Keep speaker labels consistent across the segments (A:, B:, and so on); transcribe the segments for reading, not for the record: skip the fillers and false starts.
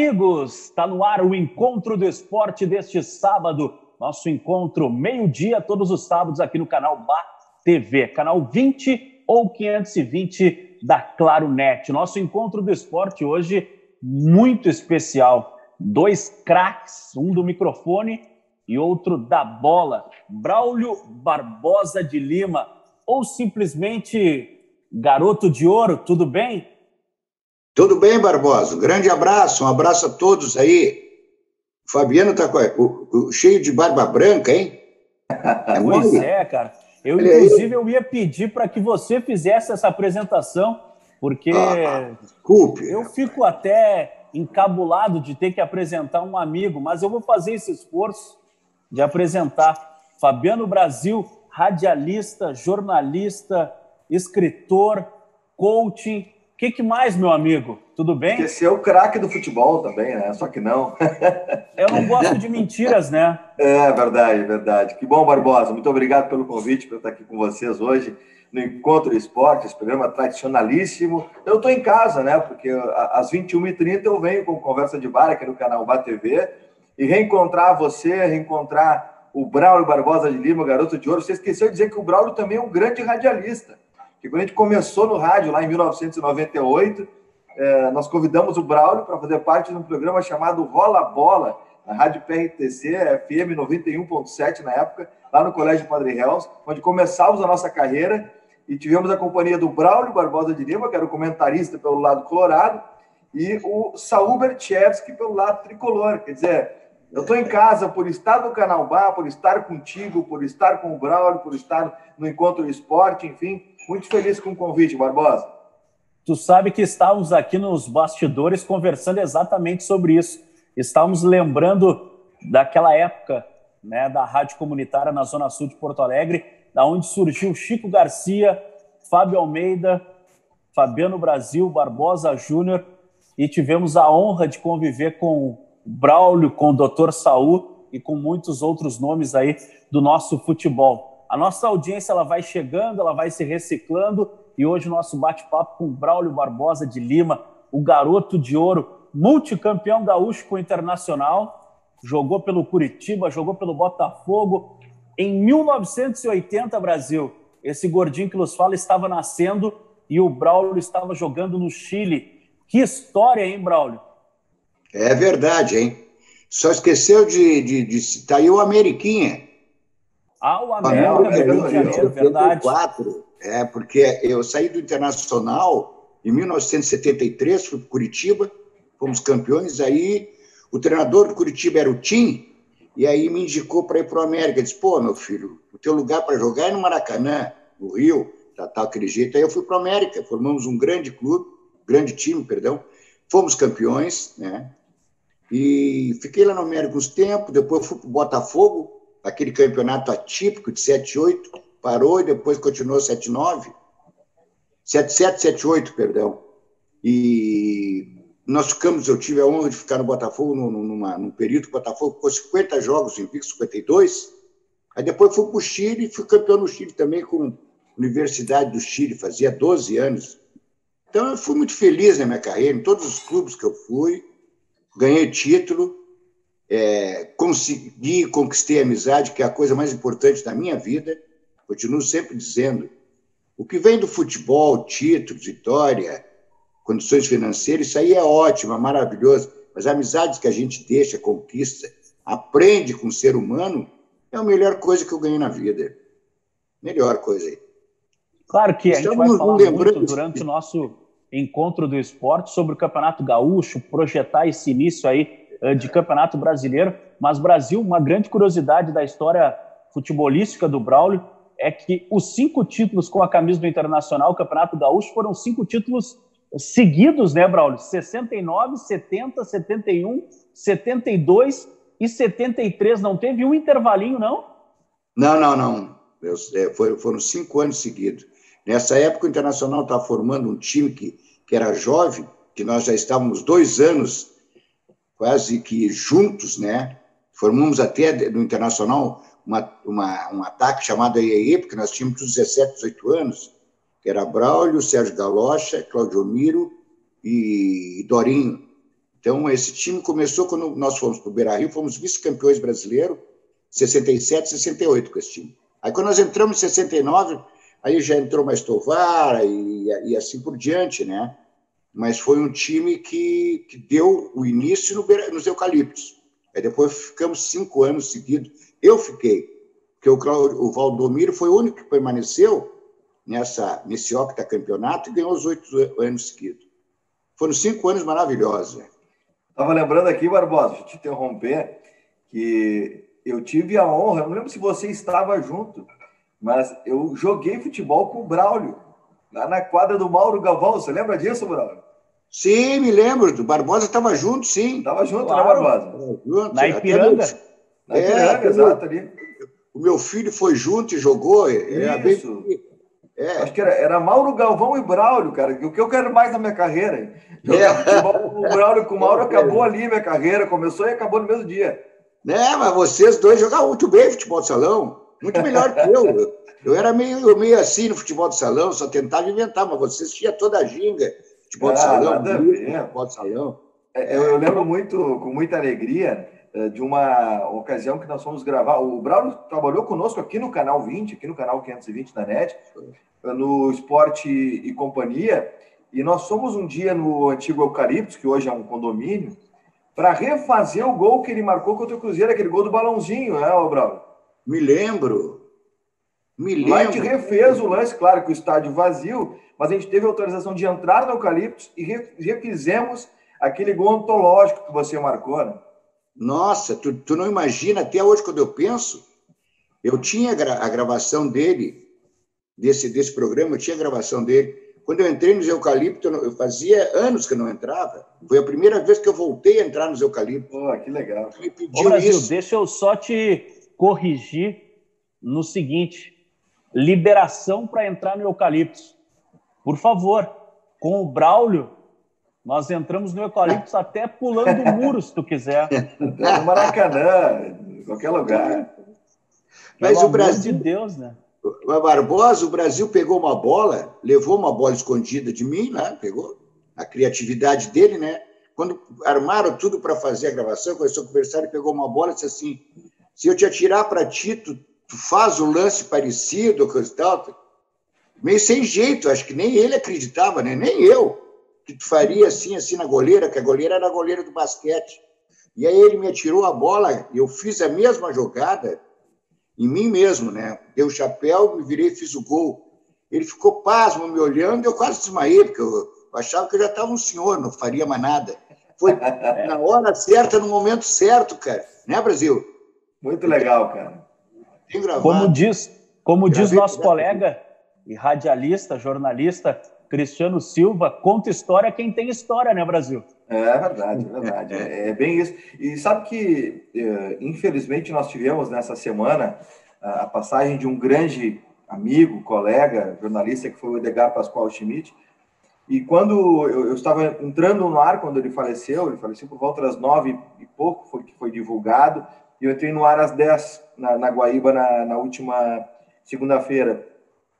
A: amigos, está no ar o Encontro do Esporte deste sábado. Nosso encontro meio-dia, todos os sábados aqui no canal BA TV, canal 20 ou 520 da Claro Net. Nosso Encontro do Esporte hoje muito especial. Dois craques, um do microfone e outro da bola. Braulio Barbosa de Lima, ou simplesmente Garoto de Ouro, tudo bem?
B: Tudo bem, Barbosa. Um grande abraço, um abraço a todos aí. O Fabiano está cheio de barba branca, hein?
A: Pois é, cara. Inclusive, eu ia pedir para que você fizesse essa apresentação, porque
B: desculpe.
A: Eu fico até encabulado de ter que apresentar um amigo, mas eu vou fazer esse esforço de apresentar Fabiano Brasil, radialista, jornalista, escritor, coaching. O que mais, meu amigo? Tudo bem?
C: Esqueceu o craque do futebol também, né? Só que não.
A: Eu não gosto de mentiras, né?
C: É verdade, verdade. Que bom, Barbosa. Muito obrigado pelo convite para estar aqui com vocês hoje no Encontro Esporte, esse programa tradicionalíssimo. Eu estou em casa, né? Porque às 21h30 eu venho com Conversa de Bar aqui no canal BA TV e reencontrar você, reencontrar o Braulio Barbosa de Lima, Garoto de Ouro. Você esqueceu de dizer que o Braulio também é um grande radialista. Que quando a gente começou no rádio lá em 1998, nós convidamos o Braulio para fazer parte de um programa chamado Rola Bola, na Rádio PRTC, FM 91.7 na época, lá no Colégio Padre Helms, onde começávamos a nossa carreira e tivemos a companhia do Braulio Barbosa de Lima, que era o comentarista pelo lado colorado, e o Saul Berchevski pelo lado tricolor. Quer dizer, eu estou em casa por estar no Canal BA, por estar contigo, por estar com o Braulio, por estar no Encontro Esporte, enfim, muito feliz com o convite, Barbosa.
A: Tu sabe que estávamos aqui nos bastidores conversando exatamente sobre isso. Estávamos lembrando daquela época, né, da rádio comunitária na Zona Sul de Porto Alegre, da onde surgiu Chico Garcia, Fábio Almeida, Fabiano Brasil, Barbosa Júnior, e tivemos a honra de conviver com o Braulio, com o Dr. Saul e com muitos outros nomes aí do nosso futebol. A nossa audiência ela vai chegando, ela vai se reciclando, e hoje o nosso bate-papo com o Braulio Barbosa de Lima, o Garoto de Ouro, multicampeão gaúcho com o Internacional, jogou pelo Curitiba, jogou pelo Botafogo. Em 1980, Brasil, esse gordinho que nos fala estava nascendo e o Braulio estava jogando no Chile. Que história, hein, Braulio?
B: É verdade, hein? Só esqueceu de citar aí o Ameriquinha.
A: O América do Rio de Janeiro, verdade.
B: Porque eu saí do Internacional em 1973, fui para Curitiba, fomos campeões, aí o treinador do Curitiba era o Tim, e aí me indicou para ir para o América. Disse, pô, meu filho, o teu lugar para jogar é no Maracanã, no Rio, aquele jeito. Aí eu fui para o América, formamos um grande clube, fomos campeões, né? E fiquei lá no América uns tempos, depois fui para o Botafogo, aquele campeonato atípico de 7-8, parou e depois continuou 7-9, 7-7, 7-8, perdão. E nós ficamos, eu tive a honra de ficar no Botafogo num período que o Botafogo ficou 50 jogos invicto, 52. Aí depois fui para o Chile e fui campeão no Chile também com a Universidade do Chile, fazia 12 anos. Então eu fui muito feliz na minha carreira, em todos os clubes que eu fui, ganhei título, conquistei a amizade, que é a coisa mais importante da minha vida. Continuo sempre dizendo, o que vem do futebol, títulos, vitória, condições financeiras, isso aí é ótimo, é maravilhoso, mas amizades que a gente deixa, conquista, aprende com o ser humano, é a melhor coisa que eu ganhei na vida. Melhor coisa aí.
A: Claro que a gente vai falar muito durante o nosso Encontro do Esporte sobre o Campeonato Gaúcho, projetar esse início aí de Campeonato Brasileiro, mas Brasil, uma grande curiosidade da história futebolística do Braulio é que os 5 títulos com a camisa do Internacional, o Campeonato Gaúcho, foram 5 títulos seguidos, né, Braulio? 69, 70, 71, 72 e 73. Não teve um intervalinho, não?
B: Não. Foram 5 anos seguidos. Nessa época, o Internacional estava formando um time que era jovem, que nós já estávamos 2 anos quase que juntos, né? Formamos até no Internacional um ataque chamado EE, porque nós tínhamos 17, 18 anos, que era Braulio, Sérgio Galocha, Claudio Miro e Dorinho. Então, esse time começou quando nós fomos para o Beira-Rio, fomos vice-campeões brasileiros, 67, 68 com esse time. Aí, quando nós entramos em 69, aí já entrou mais Tovar e assim por diante, né? Mas foi um time que deu o início nos Eucaliptos. Aí depois ficamos 5 anos seguidos. Eu fiquei, porque o Valdomiro foi o único que permaneceu nesse octacampeonato e ganhou os 8 anos seguidos. Foram 5 anos maravilhosos.
C: Estava lembrando aqui, Barbosa, deixa eu te interromper, que eu tive a honra, eu não lembro se você estava junto, mas eu joguei futebol com o Braulio, lá na quadra do Mauro Galvão. Você lembra disso, Braulio?
B: Sim, me lembro. O Barbosa estava junto, sim.
C: Estava junto,
A: claro.
C: Né, Barbosa?
B: Junto.
A: Na Ipiranga.
C: Na Ipiranga, exato, ali.
B: O meu filho foi junto e jogou.
C: Isso. Acho que era Mauro Galvão e Braulio, cara. O que eu quero mais na minha carreira? Jogar futebol com o Braulio com o Mauro, acabou ali minha carreira. Começou e acabou no mesmo dia.
B: Mas vocês dois jogavam muito bem futebol de salão. Muito melhor que eu. Eu era meio assim no futebol de salão, só tentava inventar, mas vocês tinham toda a ginga. Futebol de salão, futebol de salão.
C: Eu lembro com muita alegria, de uma ocasião que nós fomos gravar. O Braulio trabalhou conosco aqui no Canal 20, aqui no Canal 520 da NET, no Esporte e Companhia, e nós fomos um dia no antigo Eucaliptos, que hoje é um condomínio, para refazer o gol que ele marcou contra o Cruzeiro, aquele gol do balãozinho, né, Braulio?
B: Me lembro.
C: Lá a gente refez o lance, claro que o estádio vazio, mas a gente teve autorização de entrar no Eucaliptos e refizemos aquele gol antológico que você marcou, né?
B: Nossa, tu não imagina, até hoje, quando eu penso, eu tinha a gravação dele, desse programa, eu tinha a gravação dele. Quando eu entrei nos Eucaliptos, eu fazia anos que eu não entrava. Foi a primeira vez que eu voltei a entrar nos Eucaliptos.
C: Que legal.
B: Me pediu
A: Brasil,
B: isso.
A: deixa eu só te corrigir no seguinte: liberação para entrar no Eucaliptos. Por favor, com o Braulio, nós entramos no Eucaliptos até pulando o muro, se tu quiser.
C: Até no Maracanã, em qualquer lugar.
B: Mas
A: Pelo
B: o Brasil,
A: amor de Deus, né?
B: O Barbosa, o Brasil pegou uma bola, levou uma bola escondida de mim, né? Pegou a criatividade dele, né? Quando armaram tudo para fazer a gravação, começou a conversar, ele pegou uma bola e disse assim: se eu te atirar para ti, tu faz um lance parecido, coisa e tal. Meio sem jeito, acho que nem ele acreditava, né? Nem eu, que tu faria assim na goleira, que a goleira era a goleira do basquete. E aí ele me atirou a bola e eu fiz a mesma jogada em mim mesmo, né? Dei o chapéu, me virei e fiz o gol. Ele ficou pasmo me olhando e eu quase desmaiei, porque eu achava que eu já estava um senhor, não faria mais nada. Foi na hora certa, no momento certo, cara. Né, Brasil?
C: Muito legal, cara.
B: Tem gravado.
A: Como diz nosso colega e radialista, jornalista, Cristiano Silva, conta história quem tem história, né, Brasil?
C: É verdade. É bem isso. E sabe que, infelizmente, nós tivemos nessa semana a passagem de um grande amigo, colega, jornalista, que foi o Edgar Pascoal Schmidt. E quando eu estava entrando no ar, quando ele faleceu por volta das 9 e pouco, que foi divulgado, e eu entrei no ar às 10 na Guaíba na última segunda-feira.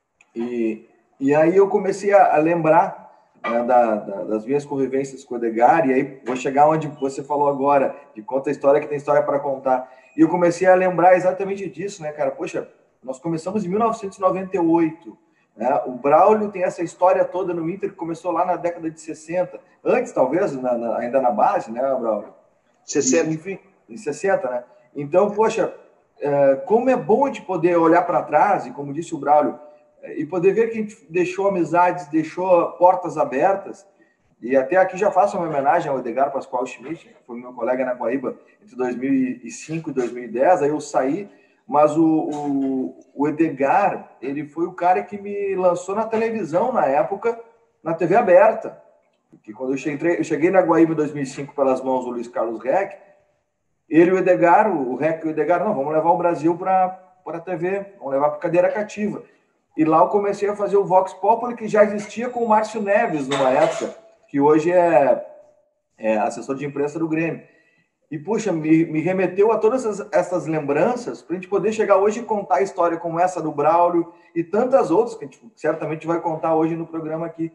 C: E aí eu comecei a lembrar das minhas convivências com o Edgar, e aí vou chegar onde você falou agora, de conta a história que tem história para contar. E eu comecei a lembrar exatamente disso, né, cara? Poxa, nós começamos em 1998, né? O Braulio tem essa história toda no Inter, que começou lá na década de 60, antes talvez, ainda na base, né, Braulio?
B: 60.
C: Enfim, em 60, né? Então, poxa, como é bom a gente poder olhar para trás, e como disse o Braulio, e poder ver que a gente deixou amizades, deixou portas abertas. E até aqui já faço uma homenagem ao Edgar Pascoal Schmidt, que foi meu colega na Guaíba entre 2005 e 2010. Aí eu saí, mas o Edgar, ele foi o cara que me lançou na televisão na época, na TV aberta. Porque quando eu cheguei na Guaíba em 2005 pelas mãos do Luiz Carlos Reck, ele e o Edgar, o Reck e o Edgar, não, vamos levar o Brasil para a TV, vamos levar para cadeira cativa. E lá eu comecei a fazer o Vox Populi, que já existia com o Márcio Neves numa época, que hoje é assessor de imprensa do Grêmio. E, puxa, me remeteu a todas essas lembranças para a gente poder chegar hoje e contar a história como essa do Braulio e tantas outras que a gente certamente vai contar hoje no programa aqui.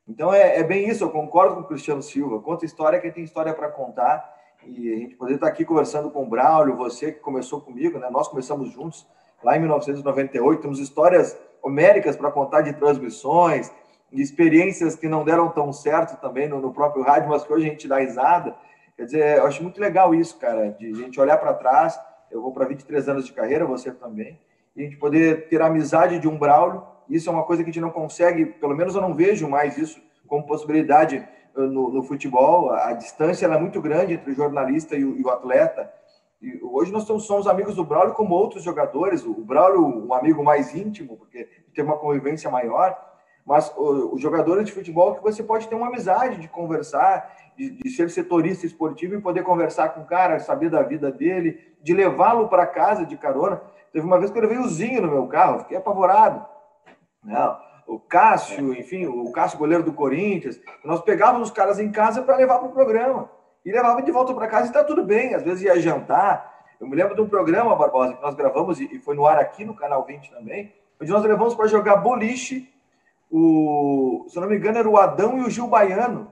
C: Então é bem isso, eu concordo com o Cristiano Silva. Conta história quem tem história para contar. E a gente poder estar aqui conversando com o Braulio, você que começou comigo, né? Nós começamos juntos lá em 1998, temos histórias homéricas para contar de transmissões, de experiências que não deram tão certo também no próprio rádio, mas que hoje a gente dá risada. Quer dizer, eu acho muito legal isso, cara, de a gente olhar para trás. Eu vou para 23 anos de carreira, você também, e a gente poder ter a amizade de um Braulio. Isso é uma coisa que a gente não consegue, pelo menos eu não vejo mais isso como possibilidade no futebol. A distância ela é muito grande entre o jornalista e o atleta. E hoje nós somos amigos do Braulio como outros jogadores. O Braulio, um amigo mais íntimo, porque tem uma convivência maior, mas os jogadores de futebol que você pode ter uma amizade, de conversar, de ser setorista esportivo e poder conversar com o cara, saber da vida dele, de levá-lo para casa de carona. Teve uma vez que eu levei o Zinho no meu carro, fiquei apavorado. Não, o Cássio, enfim, o Cássio, goleiro do Corinthians, nós pegávamos os caras em casa para levar para o programa. E levava de volta para casa e está tudo bem. Às vezes ia jantar. Eu me lembro de um programa, Barbosa, que nós gravamos, e foi no ar aqui no Canal 20 também, onde nós levamos para jogar boliche, se eu não me engano, era o Adão e o Gil Baiano.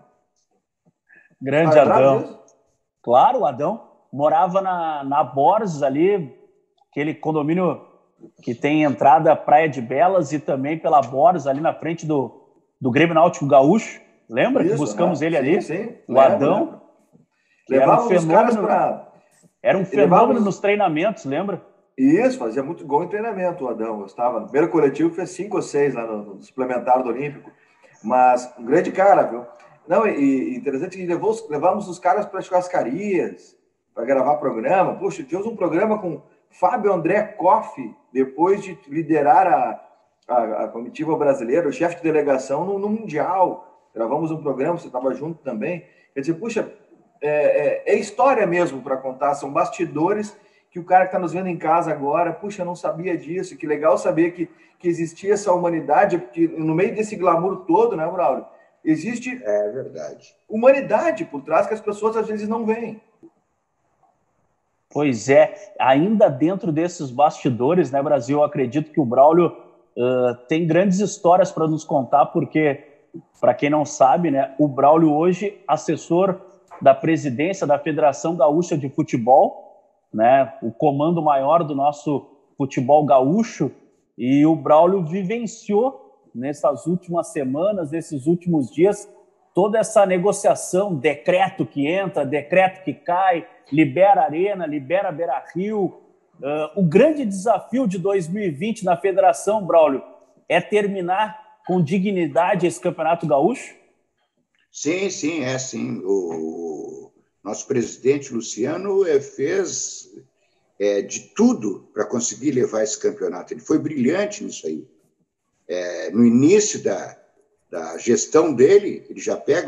A: Grande Adão. Claro, o Adão morava na Borges ali, aquele condomínio que tem entrada Praia de Belas e também pela Borges, ali na frente do Grêmio Náutico Gaúcho. Lembra que buscamos ele ali?
C: Sim,
A: o Adão.
C: Levava os caras para...
A: Era um fenômeno nos treinamentos, lembra?
C: Isso, fazia muito gol em treinamento o Adão. Eu estava no primeiro coletivo, fez 5 ou 6 lá no suplementar do Olímpico. Mas um grande cara, viu? Não, e interessante que levamos os caras para churrascarias, para gravar programa. Puxa, tivemos um programa com Fábio André Koff, depois de liderar a comitiva brasileira, o chefe de delegação no Mundial. Gravamos um programa, você estava junto também. Quer dizer, puxa, é história mesmo para contar, são bastidores que o cara que está nos vendo em casa agora, puxa, eu não sabia disso, que legal saber que existia essa humanidade, porque no meio desse glamour todo, né, Braulio? Existe
B: verdade.
C: Humanidade por trás que as pessoas às vezes não veem.
A: Pois é, ainda dentro desses bastidores, né, Brasil, eu acredito que o Braulio tem grandes histórias para nos contar, porque, para quem não sabe, né, o Braulio hoje, assessor da presidência da Federação Gaúcha de Futebol, né, o comando maior do nosso futebol gaúcho, e o Braulio vivenciou nessas últimas semanas, nesses últimos dias, toda essa negociação, decreto que entra, decreto que cai, libera Arena, libera Beira-Rio. O grande desafio de 2020 na Federação, Braulio, é terminar com dignidade esse Campeonato Gaúcho?
B: Sim, sim. O nosso presidente, Luciano, fez de tudo para conseguir levar esse campeonato. Ele foi brilhante nisso aí. No início da gestão dele, ele já pega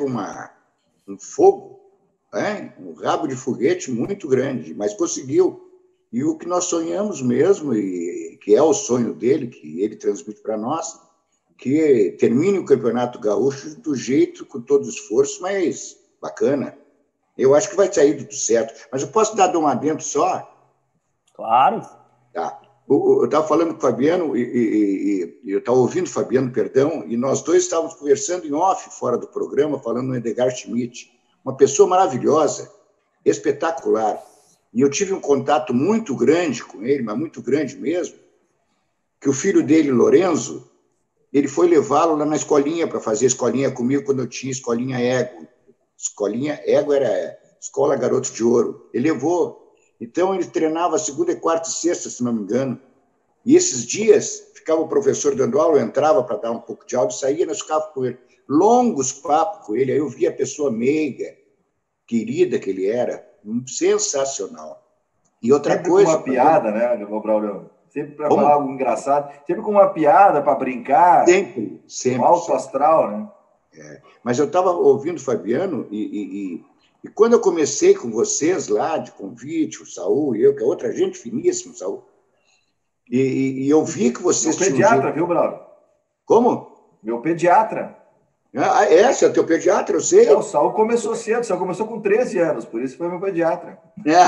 B: um fogo, um rabo de foguete muito grande, mas conseguiu. E o que nós sonhamos mesmo, e que é o sonho dele, que ele transmite para nós, que termine o Campeonato Gaúcho do jeito, com todo o esforço, mas bacana. Eu acho que vai sair tudo certo. Mas eu posso dar um adendo só?
A: Claro.
B: Tá. Eu estava falando com o Fabiano, e eu estava ouvindo o Fabiano, perdão, e nós dois estávamos conversando em off, fora do programa, falando no Edgar Schmidt, uma pessoa maravilhosa, espetacular. E eu tive um contato muito grande com ele, mas muito grande mesmo, que o filho dele, Lorenzo, ele foi levá-lo lá na escolinha, para fazer escolinha comigo, quando eu tinha escolinha Ego. Escolinha Ego era Escola Garoto de Ouro. Ele levou. Então, ele treinava segunda, quarta e sexta, se não me engano. E esses dias, ficava o professor dando aula, eu entrava para dar um pouco de aula, saía, nós ficávamos com ele. Longos papos com ele, aí eu via a pessoa meiga, querida que ele era, sensacional. E outra
C: sempre
B: coisa...
C: com uma piada, né, Braulio? Sempre para falar algo engraçado, sempre com uma piada para brincar.
B: Sempre.
C: Alto astral, né?
B: Mas eu estava ouvindo o Fabiano e quando eu comecei com vocês lá, de convite, o Saul e eu, que é outra gente finíssima, o Saul, e eu vi que vocês
C: tinham... Meu pediatra, viu, Braulio?
B: Como?
C: Meu pediatra.
B: Você é teu pediatra, eu sei.
C: O Saul começou cedo, o Saul começou com 13 anos, por isso foi meu pediatra.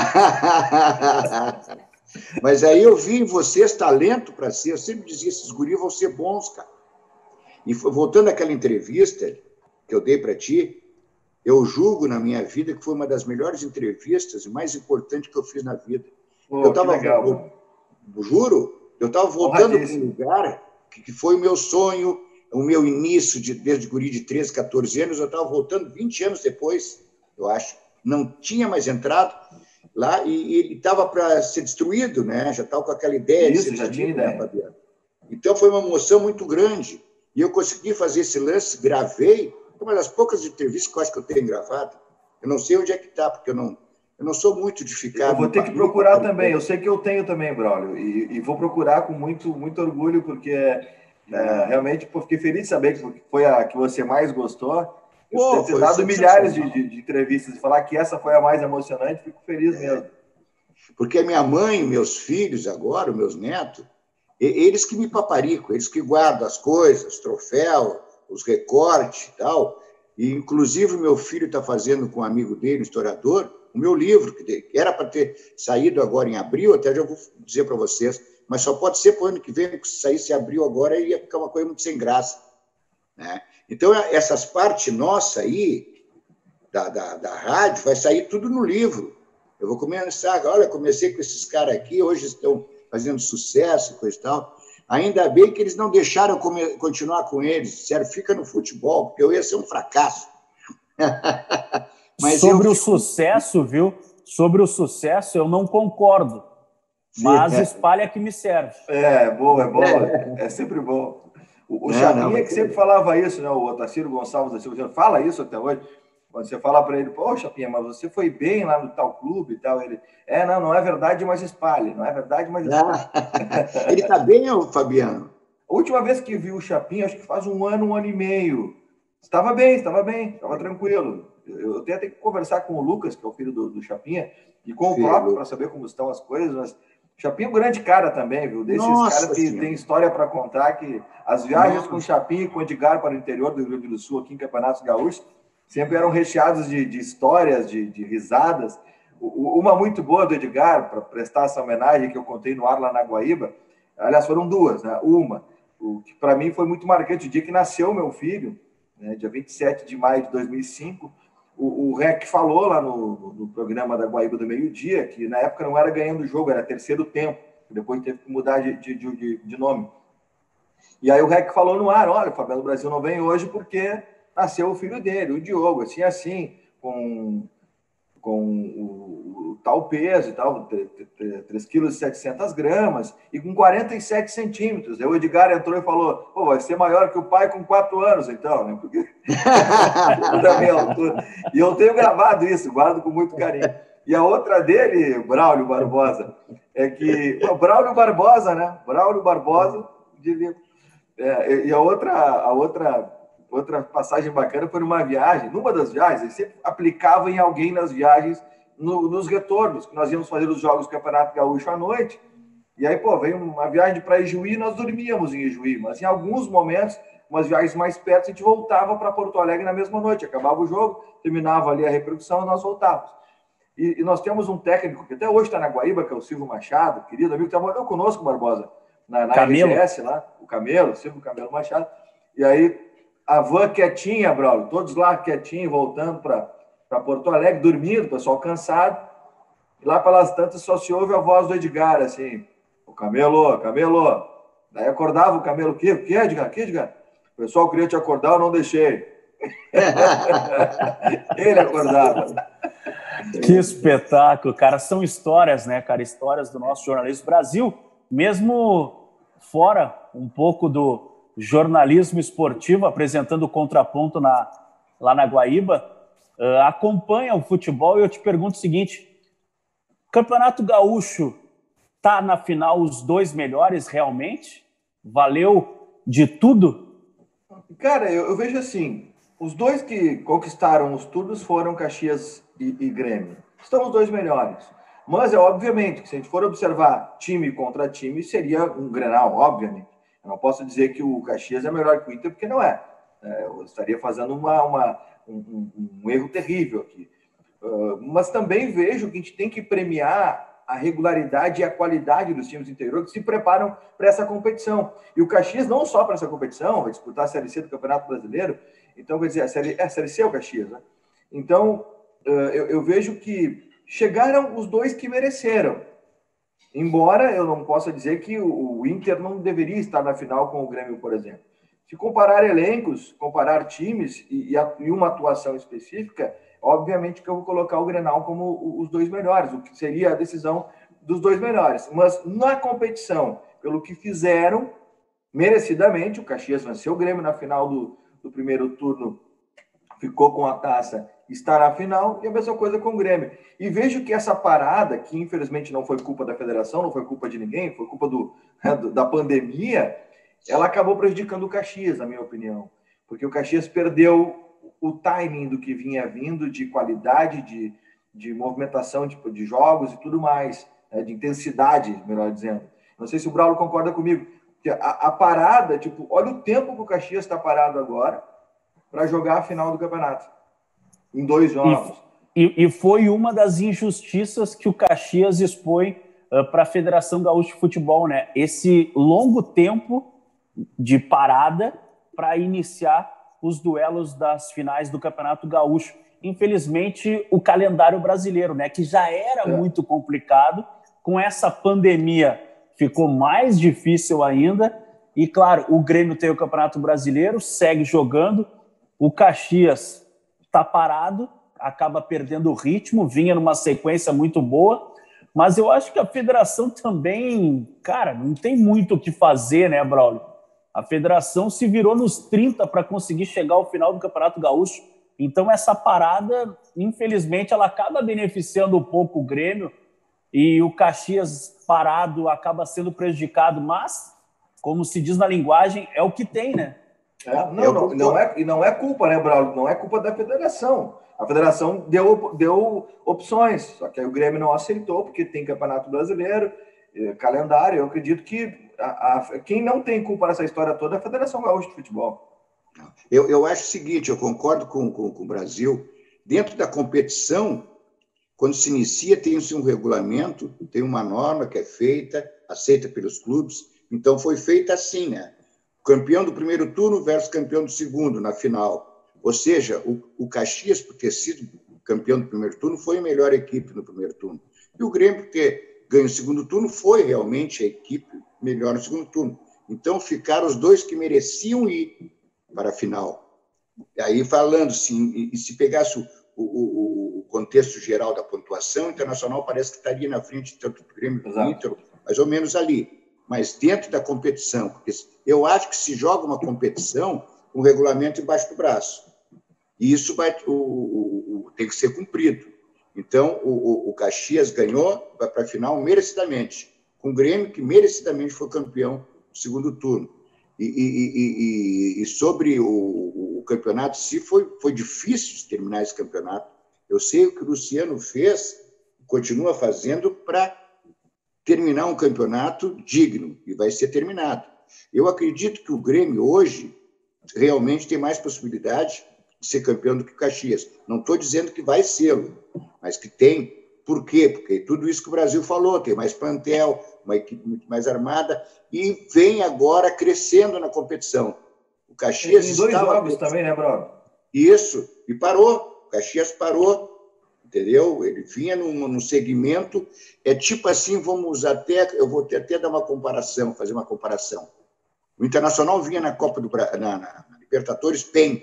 B: Mas aí eu vi em vocês talento para ser, eu sempre dizia, esses guris vão ser bons, cara. E voltando àquela entrevista, que eu dei para ti, eu julgo na minha vida que foi uma das melhores entrevistas e mais importantes que eu fiz na vida.
C: Pô,
B: Eu estava, juro, eu estava voltando para um lugar que foi o meu sonho, o meu início, desde guri de 13, 14 anos, eu estava voltando 20 anos depois, eu acho. Não tinha mais entrado lá e ele estava para ser destruído, né? Já estava com aquela ideia
C: Isso,
B: de ser
C: já
B: destruído,
C: tinha
B: né,
C: ideia.
B: Fabiano? Então, foi uma emoção muito grande. E eu consegui fazer esse lance, gravei, uma das poucas entrevistas que eu acho que eu tenho gravado. Eu não sei onde é que está, porque eu não sou muito de ficar...
C: Eu vou ter que procurar também. Eu sei que eu tenho também, Braulio, e vou procurar com muito, muito orgulho, porque realmente fiquei feliz de saber que foi a que você mais gostou. Eu ter dado milhares de entrevistas e falar que essa foi a mais emocionante, fico feliz mesmo.
B: Porque a minha mãe, meus filhos agora, meus netos, eles que me paparicam, eles que guardam as coisas, os troféus, os recortes e tal. E, inclusive, o meu filho está fazendo com um amigo dele, um historiador, o meu livro, que era para ter saído agora em abril, até já vou dizer para vocês, mas só pode ser para o ano que vem, porque se saísse em abril agora, ia ficar uma coisa muito sem graça, né? Então, essas partes nossas aí, da rádio, vai sair tudo no livro. Eu vou começar, olha, comecei com esses caras aqui, hoje estão fazendo sucesso, coisa e tal. Ainda bem que eles não deixaram eu continuar com eles, disseram, fica no futebol, porque eu ia ser um fracasso.
A: Mas sobre o sucesso, viu? Sobre o sucesso, eu não concordo. Mas espalha que me serve.
C: É bom, é sempre bom. O Chapinha que sempre falava isso, né? O Otacílio Gonçalves da Silva fala isso até hoje. Quando você fala para ele, pô, Chapinha, mas você foi bem lá no tal clube e tal. Ele, não é verdade, mas espalhe. Não é verdade, mas espalhe.
B: Ele está bem, Fabiano?
C: A última vez que vi o Chapinha, acho que faz um ano e meio. Estava bem, estava tranquilo. Eu tenho até que conversar com o Lucas, que é o filho do Chapinha, e com o próprio para saber como estão as coisas, mas o Chapinha é um grande cara também, viu? Desses caras que tem história para contar, que as viagens com o Chapinha e com o Edgar para o interior do Rio Grande do Sul, aqui em Campeonatos Gaúchos, sempre eram recheados de histórias, de risadas. Uma muito boa do Edgar, para prestar essa homenagem que eu contei no ar lá na Guaíba, aliás, foram duas, né? Uma, que para mim foi muito marcante, o dia que nasceu meu filho, né, dia 27 de maio de 2005, o Rec falou lá no programa da Guaíba do meio-dia, que na época não era ganhando o jogo, era terceiro tempo, depois teve que mudar de nome. E aí o Rec falou no ar, olha, o Fabiano Brasil não vem hoje porque nasceu o filho dele, o Diogo, assim, com o tal peso e tal, 3,7 kg e com 47 centímetros. Aí o Edgar entrou e falou, pô, vai ser maior que o pai com 4 anos, então, né? Porque da minha altura. E eu tenho gravado isso, guardo com muito carinho. E a outra dele, Braulio Barbosa, é que... Braulio Barbosa, né? Braulio Barbosa, e a outra passagem bacana foi numa viagem, numa das viagens, ele sempre aplicava em alguém nas viagens, nos retornos, que nós íamos fazer os jogos do Campeonato Gaúcho à noite, e aí, veio uma viagem para Ijuí, nós dormíamos em Ijuí, mas em alguns momentos, umas viagens mais perto, a gente voltava para Porto Alegre na mesma noite, acabava o jogo, terminava ali a repercussão, e nós voltávamos. E nós temos um técnico que até hoje está na Guaíba, que é o Silvio Machado, querido amigo, que trabalhou conosco, Barbosa, na RGS lá, o Camelo, Silvio Camelo Machado, e aí a van quietinha, Braulio, todos lá quietinhos, voltando para Porto Alegre, dormindo, o pessoal cansado. E lá pelas tantas só se ouve a voz do Edgar, assim, o Camelo. Daí acordava o Camelo, o que, Edgar? O pessoal queria te acordar, eu não deixei. Ele acordava.
A: Que espetáculo, cara. São histórias, né, cara? Histórias do nosso jornalismo. Brasil, mesmo fora um pouco do jornalismo esportivo, apresentando o contraponto lá na Guaíba, acompanha o futebol e eu te pergunto o seguinte, Campeonato Gaúcho tá na final os dois melhores realmente? Valeu de tudo?
C: Cara, eu vejo assim, os dois que conquistaram os turnos foram Caxias e Grêmio. Estão os dois melhores. Mas é obviamente que se a gente for observar time contra time, seria um Grenal, obviamente. Eu não posso dizer que o Caxias é melhor que o Inter, porque não é. Eu estaria fazendo um erro terrível aqui. Mas também vejo que a gente tem que premiar a regularidade e a qualidade dos times do interior que se preparam para essa competição. E o Caxias, não só para essa competição, vai disputar a Série C do Campeonato Brasileiro, então, quer dizer, a Série C é o Caxias, né? Então, eu vejo que chegaram os dois que mereceram. Embora eu não possa dizer que o Inter não deveria estar na final com o Grêmio, por exemplo. Se comparar elencos, comparar times e uma atuação específica, obviamente que eu vou colocar o Grenal como os dois melhores, o que seria a decisão dos dois melhores. Mas na competição, pelo que fizeram, merecidamente, o Caxias venceu o Grêmio na final do primeiro turno, ficou com a taça, está na final, e a mesma coisa com o Grêmio. E vejo que essa parada, que infelizmente não foi culpa da federação, não foi culpa de ninguém, foi culpa da pandemia, ela acabou prejudicando o Caxias, na minha opinião. Porque o Caxias perdeu o timing do que vinha vindo, de qualidade, de movimentação de jogos e tudo mais, né, de intensidade, melhor dizendo. Não sei se o Braulio concorda comigo. A parada, tipo, olha o tempo que o Caxias está parado agora para jogar a final do campeonato. Em 2 jogos.
A: E foi uma das injustiças que o Caxias expõe para a Federação Gaúcha de Futebol, né? Esse longo tempo de parada para iniciar os duelos das finais do Campeonato Gaúcho. Infelizmente, o calendário brasileiro, né, que já era muito complicado, com essa pandemia ficou mais difícil ainda. E, claro, o Grêmio tem o Campeonato Brasileiro, segue jogando, o Caxias está parado, acaba perdendo o ritmo, vinha numa sequência muito boa, mas eu acho que a federação também, cara, não tem muito o que fazer, né, Braulio? A federação se virou nos 30 para conseguir chegar ao final do Campeonato Gaúcho. Então, essa parada, infelizmente, ela acaba beneficiando um pouco o Grêmio e o Caxias parado acaba sendo prejudicado, mas, como se diz na linguagem, é o que tem, né?
C: Não é culpa, né, Braulio? Não é culpa da federação. A federação deu opções, só que aí o Grêmio não aceitou, porque tem Campeonato Brasileiro, calendário. Eu acredito que quem não tem culpa nessa história toda é a Federação Gaúcha de Futebol.
B: Eu acho o seguinte, eu concordo com o Brasil. Dentro da competição, quando se inicia, tem-se um regulamento, tem uma norma que é feita, aceita pelos clubes. Então, foi feita assim, né? Campeão do primeiro turno versus campeão do segundo, na final. Ou seja, o Caxias, por ter sido campeão do primeiro turno, foi a melhor equipe no primeiro turno. E o Grêmio, por ter ganho o segundo turno, foi realmente a equipe melhor no segundo turno. Então, ficaram os dois que mereciam ir para a final. Aí, falando, se pegasse o contexto geral da pontuação, o Internacional parece que estaria na frente tanto do Grêmio quanto do Inter, mais ou menos ali. Mas dentro da competição, porque eu acho que se joga uma competição com o regulamento embaixo do braço. E isso tem que ser cumprido. Então, o Caxias ganhou, vai para a final merecidamente, com o Grêmio, que merecidamente foi campeão do segundo turno. E sobre o campeonato, se foi difícil terminar esse campeonato. Eu sei o que o Luciano fez, continua fazendo para terminar um campeonato digno, e vai ser terminado. Eu acredito que o Grêmio hoje realmente tem mais possibilidade de ser campeão do que o Caxias. Não estou dizendo que vai ser, mas que tem. Por quê? Porque tudo isso que o Brasil falou, tem mais plantel, uma equipe muito mais armada, e vem agora crescendo na competição. O Caxias
C: em 2 jogos também, né, Bruno?
B: Isso, e parou. O Caxias parou. Entendeu? Ele vinha num segmento, tipo assim, eu vou até dar uma comparação, fazer uma comparação. O Internacional vinha na Copa na Libertadores,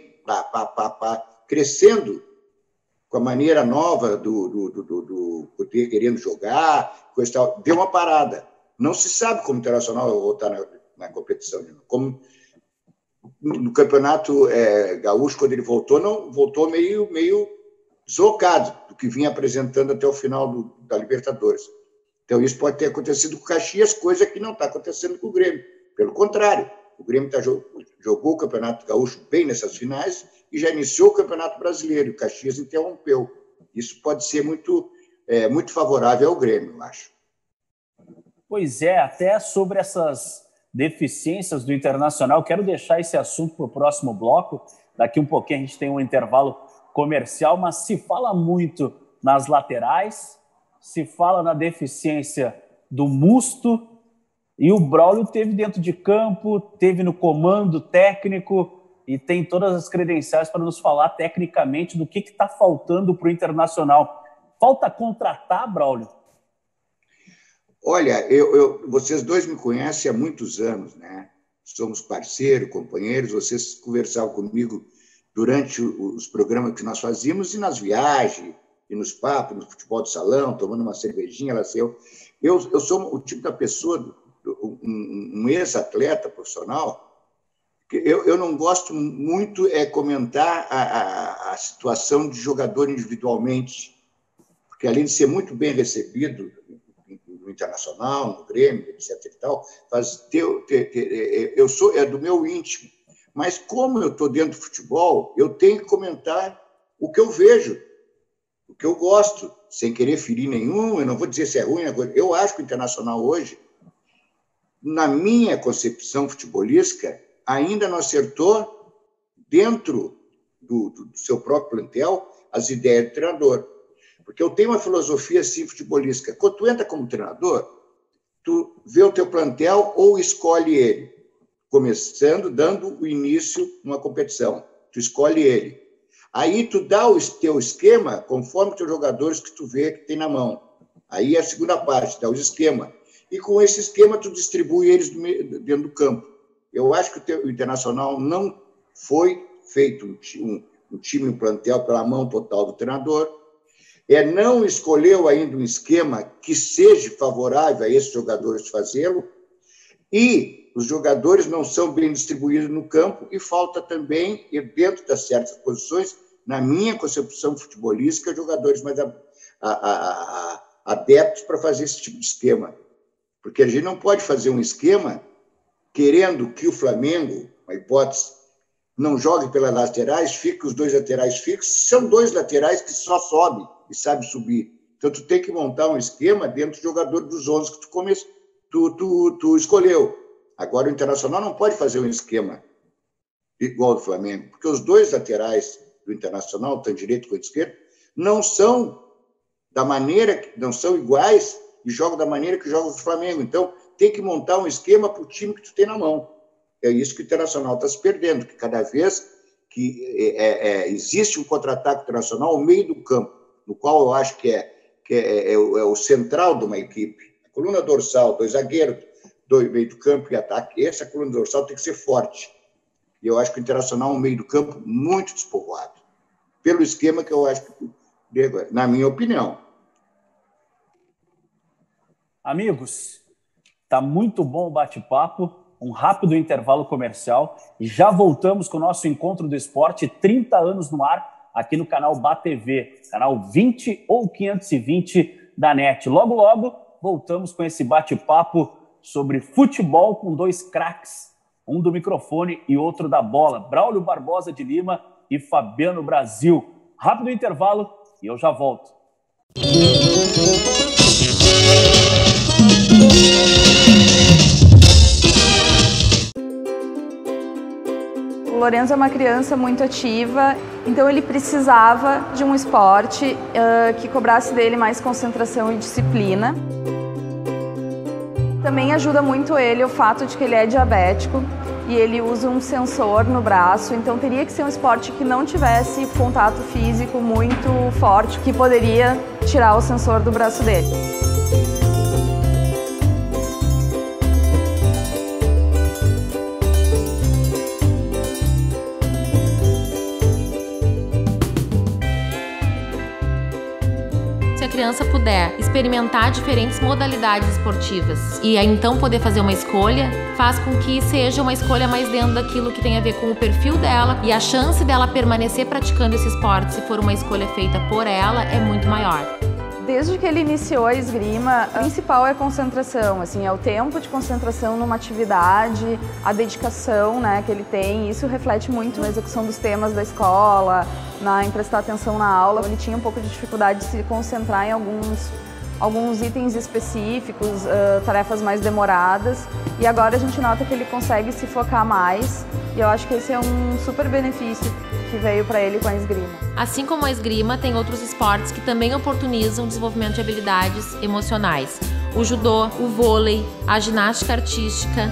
B: crescendo com a maneira nova do poder querendo jogar, coisa tal. Deu uma parada. Não se sabe como o Internacional vai voltar na competição. Como no Campeonato Gaúcho, quando ele voltou, não voltou meio deslocado do que vinha apresentando até o final da Libertadores. Então, isso pode ter acontecido com o Caxias, coisa que não está acontecendo com o Grêmio. Pelo contrário, o Grêmio jogou o Campeonato Gaúcho bem nessas finais e já iniciou o Campeonato Brasileiro. O Caxias interrompeu. Isso pode ser muito favorável ao Grêmio, eu acho.
A: Pois é, até sobre essas deficiências do Internacional, quero deixar esse assunto para o próximo bloco. Daqui um pouquinho a gente tem um intervalo comercial, mas se fala muito nas laterais, se fala na deficiência do Musto, e o Braulio teve dentro de campo, teve no comando técnico e tem todas as credenciais para nos falar tecnicamente do que está faltando para o Internacional. Falta contratar, Braulio?
B: Olha, vocês dois me conhecem há muitos anos, né? Somos parceiros, companheiros, vocês conversavam comigo durante os programas que nós fazíamos e nas viagens, e nos papos, no futebol de salão, tomando uma cervejinha, eu sou o tipo da pessoa, um ex-atleta profissional, que eu não gosto muito comentar a situação de jogador individualmente, porque além de ser muito bem recebido no Internacional, no Grêmio, etc. e tal, eu sou do meu íntimo, mas como eu estou dentro do futebol, eu tenho que comentar o que eu vejo, o que eu gosto, sem querer ferir nenhum, eu não vou dizer se é ruim, eu acho que o Internacional hoje, na minha concepção futebolística, ainda não acertou, dentro do seu próprio plantel, as ideias do treinador. Porque eu tenho uma filosofia assim, futebolística. Quando tu entra como treinador, tu vê o teu plantel ou escolhe ele, começando, dando o início numa competição. Tu escolhe ele. Aí tu dá o teu esquema conforme os teus jogadores que tu vê que tem na mão. Aí é a segunda parte, dá os esquemas. E com esse esquema tu distribui eles dentro do campo. Eu acho que o Internacional não foi feito um time, um plantel pela mão total do treinador. Não escolheu ainda um esquema que seja favorável a esses jogadores fazê-lo. E os jogadores não são bem distribuídos no campo e falta também, dentro das certas posições, na minha concepção futebolística, jogadores mais adeptos para fazer esse tipo de esquema. Porque a gente não pode fazer um esquema querendo que o Flamengo, uma hipótese, não jogue pelas laterais, fique os dois laterais fixos, são dois laterais que só sobem e sabem subir. Então, tu tem que montar um esquema dentro do jogador dos 11 que tu escolheu. Agora, o Internacional não pode fazer um esquema igual ao do Flamengo, porque os dois laterais do Internacional, tanto direito quanto esquerdo, não são não são iguais e jogam da maneira que joga o Flamengo. Então, tem que montar um esquema para o time que tu tem na mão. É isso que o Internacional está se perdendo, que cada vez que existe um contra-ataque internacional ao meio do campo, no qual eu acho que é o central de uma equipe, a coluna dorsal, dois zagueiros, do meio do campo e ataque, essa coluna dorsal tem que ser forte. E eu acho que o Internacional é um meio do campo muito despovoado, pelo esquema que eu acho que, na minha opinião.
A: Amigos, tá muito bom o bate-papo, um rápido intervalo comercial e já voltamos com o nosso Encontro do Esporte, 30 anos no ar, aqui no canal BATV, canal 20 ou 520 da NET. Logo, logo, voltamos com esse bate-papo sobre futebol com dois craques, um do microfone e outro da bola, Braulio Barbosa de Lima e Fabiano Brasil. Rápido intervalo e eu já volto.
D: O Lorenzo é uma criança muito ativa, então ele precisava de um esporte que cobrasse dele mais concentração e disciplina. Também ajuda muito ele o fato de que ele é diabético e ele usa um sensor no braço, então teria que ser um esporte que não tivesse contato físico muito forte, que poderia tirar o sensor do braço dele.
E: A criança puder experimentar diferentes modalidades esportivas e aí então poder fazer uma escolha, faz com que seja uma escolha mais dentro daquilo que tem a ver com o perfil dela, e a chance dela permanecer praticando esse esporte, se for uma escolha feita por ela, é muito maior.
D: Desde que ele iniciou a esgrima, o principal é a concentração, assim, é o tempo de concentração numa atividade, a dedicação, né, que ele tem. Isso reflete muito na execução dos temas da escola, em prestar atenção na aula. Ele tinha um pouco de dificuldade de se concentrar em alguns alguns itens específicos, tarefas mais demoradas, e agora a gente nota que ele consegue se focar mais, e eu acho que esse é um super benefício que veio para ele com a esgrima.
E: Assim como a esgrima, tem outros esportes que também oportunizam o desenvolvimento de habilidades emocionais. O judô, o vôlei, a ginástica artística.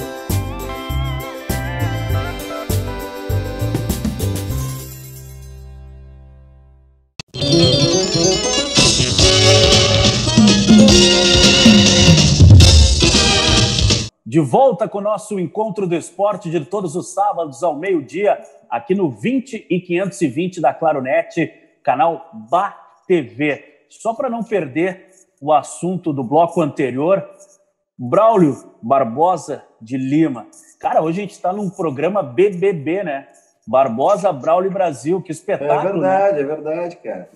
A: De volta com o nosso Encontro do Esporte de todos os sábados ao meio-dia, aqui no 20 e 520 da Claronet, canal BATV. Só para não perder o assunto do bloco anterior, Braulio Barbosa de Lima. Cara, hoje a gente está num programa BBB, né? Barbosa, Braulio Brasil, que espetáculo.
C: É verdade, cara.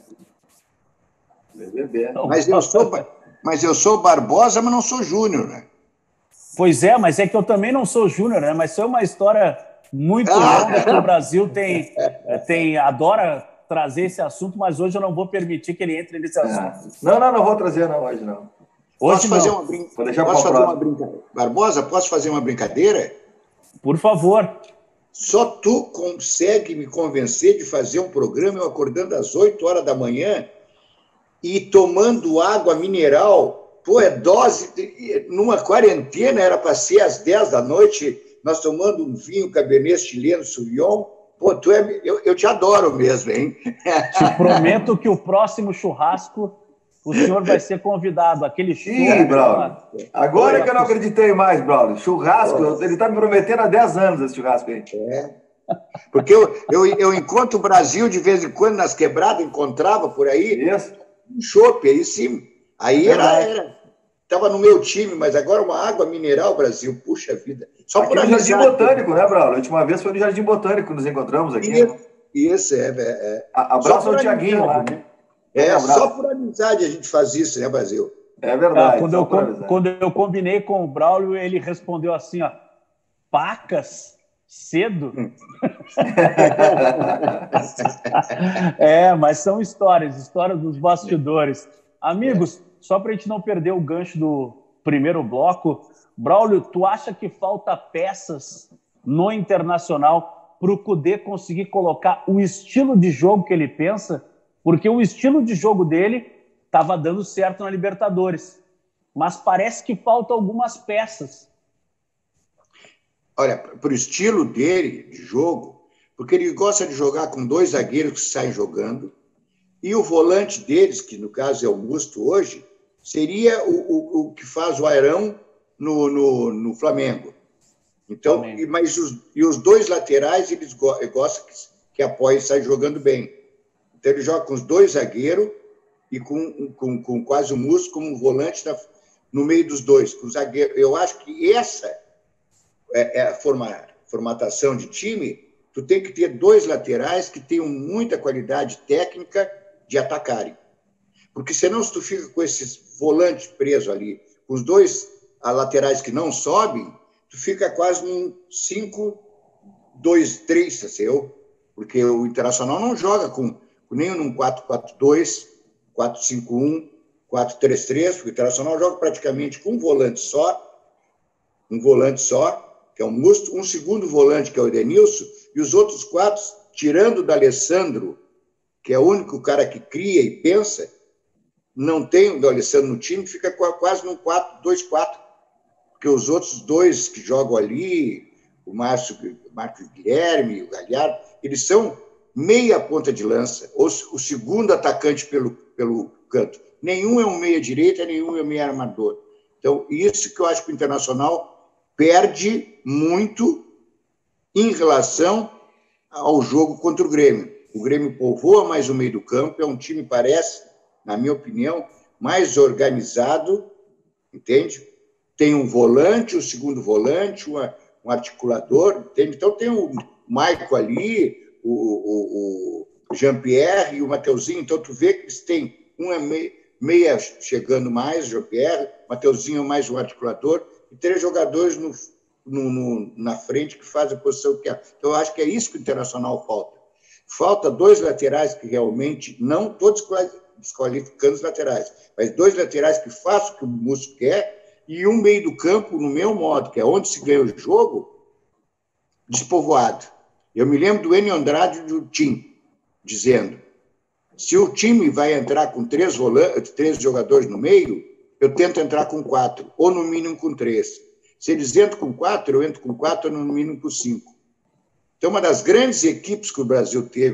C: BBB.
B: Mas eu sou Barbosa, mas não sou Júnior, né?
A: Pois é, mas é que eu também não sou Júnior, né? Mas isso é uma história muito longa que o Brasil adora trazer esse assunto, mas hoje eu não vou permitir que ele entre nesse assunto.
C: Não vou trazer não, hoje não.
B: Posso fazer uma brincadeira? Barbosa, posso fazer uma brincadeira?
A: Por favor.
B: Só tu consegue me convencer de fazer um programa eu acordando às 8 horas da manhã e tomando água mineral. Pô, é dose. Numa quarentena era para ser às 10 da noite, nós tomando um vinho Cabernet chileno, Sauvignon. Pô, eu te adoro mesmo, hein?
A: Te prometo que o próximo churrasco o senhor vai ser convidado. Aquele churrasco.
C: Ih, Braulio. Agora que eu não acreditei mais, Braulio. Churrasco, ele está me prometendo há 10 anos esse churrasco aí.
B: Porque eu encontro o Brasil de vez em quando nas quebradas, encontrava por aí.
C: Isso.
B: Um chopp, aí sim. Aí estava no meu time, mas agora uma água mineral, Brasil, puxa vida. Só
C: aqui por no Jardim Botânico, né, Braulio? A última vez foi no Jardim Botânico que nos encontramos aqui.
B: Isso,
C: Abraço ao Tiaguinho lá, né?
B: Só por amizade a gente faz isso, né, Brasil?
C: É verdade.
A: Quando eu combinei com o Braulio, ele respondeu assim, ó, pacas? Cedo? Mas são histórias dos bastidores. Amigos, só para a gente não perder o gancho do primeiro bloco, Braulio, tu acha que falta peças no Internacional para o Kudê conseguir colocar o estilo de jogo que ele pensa? Porque o estilo de jogo dele estava dando certo na Libertadores, mas parece que faltam algumas peças.
B: Olha, para o estilo dele de jogo, porque ele gosta de jogar com 2 zagueiros que saem jogando, e o volante deles, que no caso é o Musto hoje, seria o que faz o Airão no Flamengo. Então, mas os 2 laterais, eles gostam que apoiem e saem jogando bem. Então, ele joga com os 2 zagueiros e com quase o Musto como um volante no meio dos 2. Com zagueiro. Eu acho que essa é a formatação de time. Tu tem que ter 2 laterais que tenham muita qualidade técnica de atacarem. Porque senão, se tu fica com esses volantes presos ali, com os 2 laterais que não sobem, tu fica quase num 5-2-3, seu, porque o Internacional não joga nem num 4-4-2, 4-5-1, 4-3-3, porque o Internacional joga praticamente com um volante só, que é o Musto, um segundo volante, que é o Edenilson, e os outros 4, tirando o D'Alessandro, que é o único cara que cria e pensa, não tem o D'Alessandro no time, fica quase num 4-2-4, porque os outros 2 que jogam ali, o Marcos Guilherme, o Galhardo, eles são meia ponta de lança, ou o segundo atacante pelo canto. Nenhum é um meia-direita, nenhum é um meia-armador. Então, isso que eu acho que o Internacional perde muito em relação ao jogo contra o Grêmio. O Grêmio povoa mais o meio do campo, é um time, parece, na minha opinião, mais organizado, entende? Tem um volante, o segundo volante, um articulador, entende? Então tem o Maico ali, o Jean-Pierre e o Mateuzinho, então tu vê que eles têm um meia chegando mais, o Jean-Pierre, o Mateuzinho mais um articulador, e 3 jogadores na frente que fazem a posição que é. Então eu acho que é isso que o Internacional falta. Falta 2 laterais que realmente não, todos desqualificando os laterais, mas 2 laterais que façam o que o Múcio quer e um meio do campo, no meu modo, que é onde se ganha o jogo, despovoado. Eu me lembro do Enio Andrade do Tim, dizendo, se o time vai entrar com 3 jogadores no meio, eu tento entrar com 4, ou no mínimo com 3. Se eles entram com 4, eu entro com 4, ou no mínimo com 5. Então, uma das grandes equipes que o Brasil teve,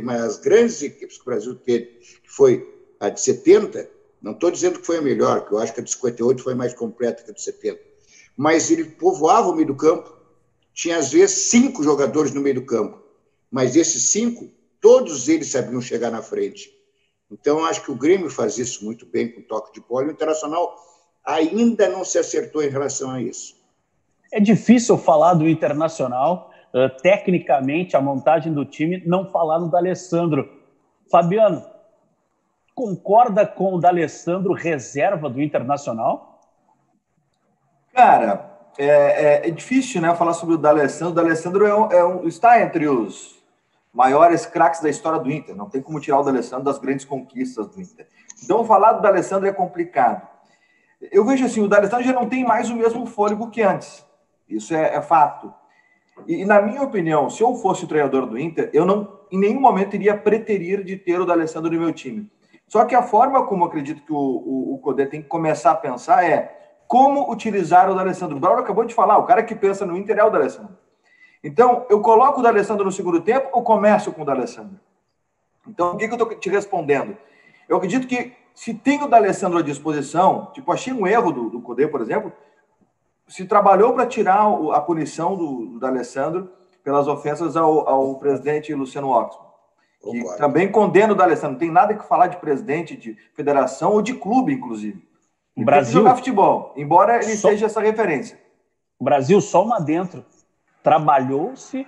B: que foi a de 70, não estou dizendo que foi a melhor, porque eu acho que a de 58 foi mais completa que a de 70, mas ele povoava o meio do campo, tinha às vezes 5 jogadores no meio do campo, mas esses 5, todos eles sabiam chegar na frente. Então, eu acho que o Grêmio faz isso muito bem com o toque de bola, e o Internacional ainda não se acertou em relação a isso.
A: É difícil falar do Internacional, tecnicamente, a montagem do time, não falar no D'Alessandro. Fabiano, concorda com o D'Alessandro reserva do Internacional?
C: Cara, é difícil, né, falar sobre o D'Alessandro. O D'Alessandro está entre os maiores craques da história do Inter. Não tem como tirar o D'Alessandro das grandes conquistas do Inter. Então, falar do D'Alessandro é complicado. Eu vejo assim, o D'Alessandro já não tem mais o mesmo fôlego que antes. Isso é fato. E, na minha opinião, se eu fosse o treinador do Inter, eu não, em nenhum momento, iria preterir de ter o D'Alessandro no meu time. Só que a forma como eu acredito que o Cudê tem que começar a pensar é como utilizar o D'Alessandro. O Braulio acabou de falar, o cara que pensa no Inter é o D'Alessandro. Então, eu coloco o D'Alessandro no segundo tempo ou começo com o D'Alessandro? Então, o que eu estou te respondendo? Eu acredito que se tem o D'Alessandro à disposição, tipo, achei um erro do Cudê, por exemplo, se trabalhou para tirar a punição do D'Alessandro pelas ofensas ao presidente Luciano Oxman, que também condena o D'Alessandro. Não tem nada que falar de presidente de federação ou de clube, inclusive. Ele tem que jogar futebol, embora ele seja essa referência.
A: O Brasil, só uma dentro. Trabalhou-se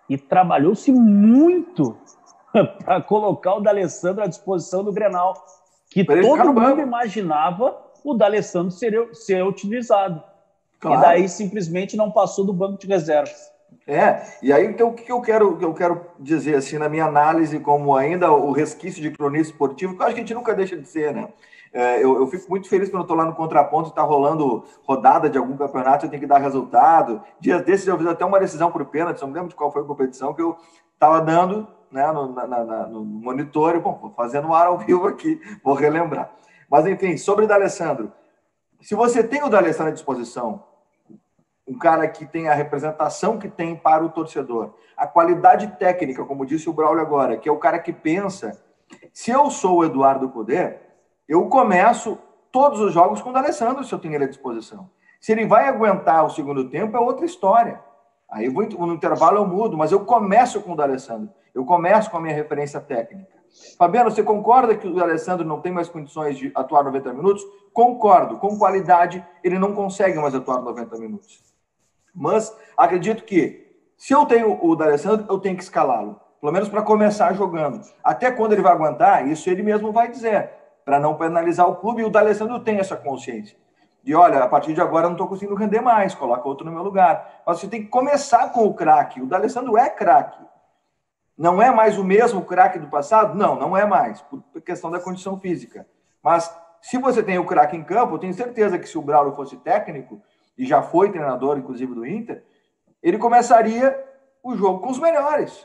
A: muito para colocar o D'Alessandro à disposição do Grenal, que todo mundo imaginava o D'Alessandro ser utilizado. Claro. E daí simplesmente não passou do banco de reservas.
C: E aí então o que eu quero dizer assim, na minha análise, como ainda o resquício de cronista esportivo, que eu acho que a gente nunca deixa de ser, né? Eu fico muito feliz quando eu estou lá no contraponto e está rolando rodada de algum campeonato, eu tenho que dar resultado. Dias desses eu fiz até uma decisão por pênalti, não me lembro de qual foi a competição, que eu estava dando, né, no monitor, bom, vou fazendo um ar ao vivo aqui, vou relembrar. Mas enfim, sobre o D'Alessandro, se você tem o D'Alessandro à disposição, um cara que tem a representação que tem para o torcedor, a qualidade técnica, como disse o Braulio agora, que é o cara que pensa, se eu sou o Eduardo Cudê, eu começo todos os jogos com o D'Alessandro, se eu tenho ele à disposição. Se ele vai aguentar o segundo tempo, é outra história. Aí no intervalo eu mudo, mas eu começo com o D'Alessandro. Eu começo com a minha referência técnica. Fabiano, você concorda que o D'Alessandro não tem mais condições de atuar 90 minutos? Concordo. Com qualidade, ele não consegue mais atuar 90 minutos. Mas acredito que, se eu tenho o D'Alessandro, eu tenho que escalá-lo. Pelo menos para começar jogando. Até quando ele vai aguentar, isso ele mesmo vai dizer, para não penalizar o clube. E o D'Alessandro tem essa consciência. De, olha, a partir de agora eu não estou conseguindo render mais, coloca outro no meu lugar. Mas você tem que começar com o craque. O D'Alessandro é craque. Não é mais o mesmo craque do passado? Não, não é mais, por questão da condição física. Mas, se você tem o craque em campo, eu tenho certeza que se o Braulio fosse técnico, e já foi treinador, inclusive, do Inter, ele começaria o jogo com os melhores.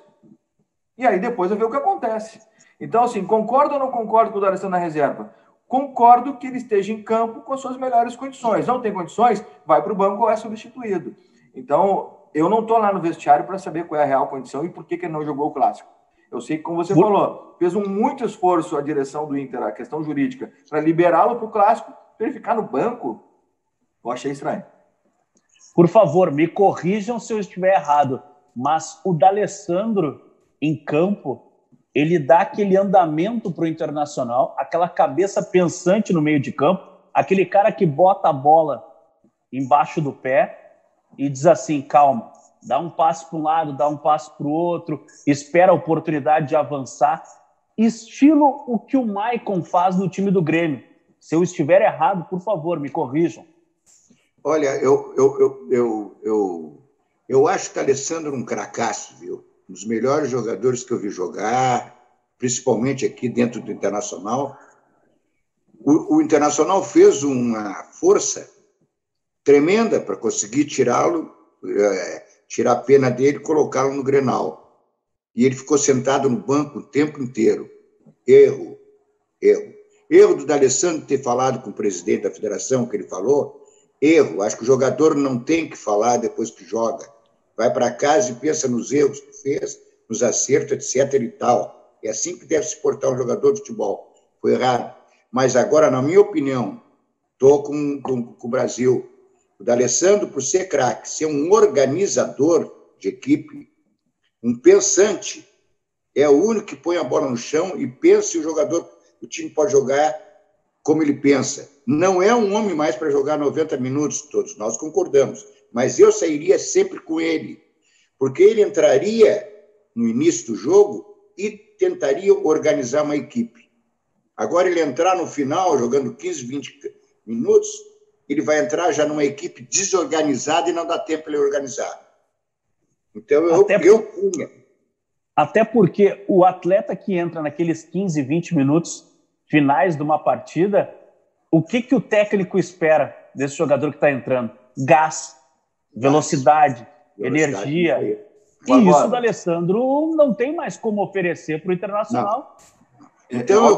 C: E aí depois eu ver o que acontece. Então, assim, concordo ou não concordo com o D'Alessandro na reserva? Concordo que ele esteja em campo com as suas melhores condições. Não tem condições? Vai para o banco ou é substituído. Então, eu não estou lá no vestiário para saber qual é a real condição e por que ele não jogou o Clássico. Eu sei que, como você falou, fez muito esforço a direção do Inter, a questão jurídica, para liberá-lo para o Clássico, para ele ficar no banco. Eu achei estranho.
A: Por favor, me corrijam se eu estiver errado, mas o D'Alessandro, em campo, ele dá aquele andamento para o Internacional, aquela cabeça pensante no meio de campo, aquele cara que bota a bola embaixo do pé e diz assim, calma, dá um passo para um lado, dá um passo para o outro, espera a oportunidade de avançar, estilo o que o Maicon faz no time do Grêmio. Se eu estiver errado, por favor, me corrijam.
B: Olha, eu acho que o D'Alessandro é um cracaço, viu? Um dos melhores jogadores que eu vi jogar, principalmente aqui dentro do Internacional. O Internacional fez uma força tremenda para conseguir tirá-lo, tirar a pena dele e colocá-lo no Grenal. E ele ficou sentado no banco o tempo inteiro. Erro. Erro do D'Alessandro ter falado com o presidente da federação, que ele falou. Erro. Acho que o jogador não tem que falar depois que joga. Vai para casa e pensa nos erros que fez, nos acertos, etc. e tal. É assim que deve se portar um jogador de futebol. Foi errado. Mas agora, na minha opinião, estou com o Brasil. O D'Alessandro, por ser craque, ser um organizador de equipe, um pensante, é o único que põe a bola no chão e pensa se o time pode jogar como ele pensa. Não é um homem mais para jogar 90 minutos, todos nós concordamos, mas eu sairia sempre com ele, porque ele entraria no início do jogo e tentaria organizar uma equipe. Agora, ele entrar no final, jogando 15, 20 minutos, ele vai entrar já numa equipe desorganizada e não dá tempo para ele organizar. Então, eu punha.
A: Até porque o atleta que entra naqueles 15, 20 minutos finais de uma partida, o que o técnico espera desse jogador que está entrando? Gás, velocidade, energia. E isso o D'Alessandro não tem mais como oferecer para o Internacional.
B: Não. Então,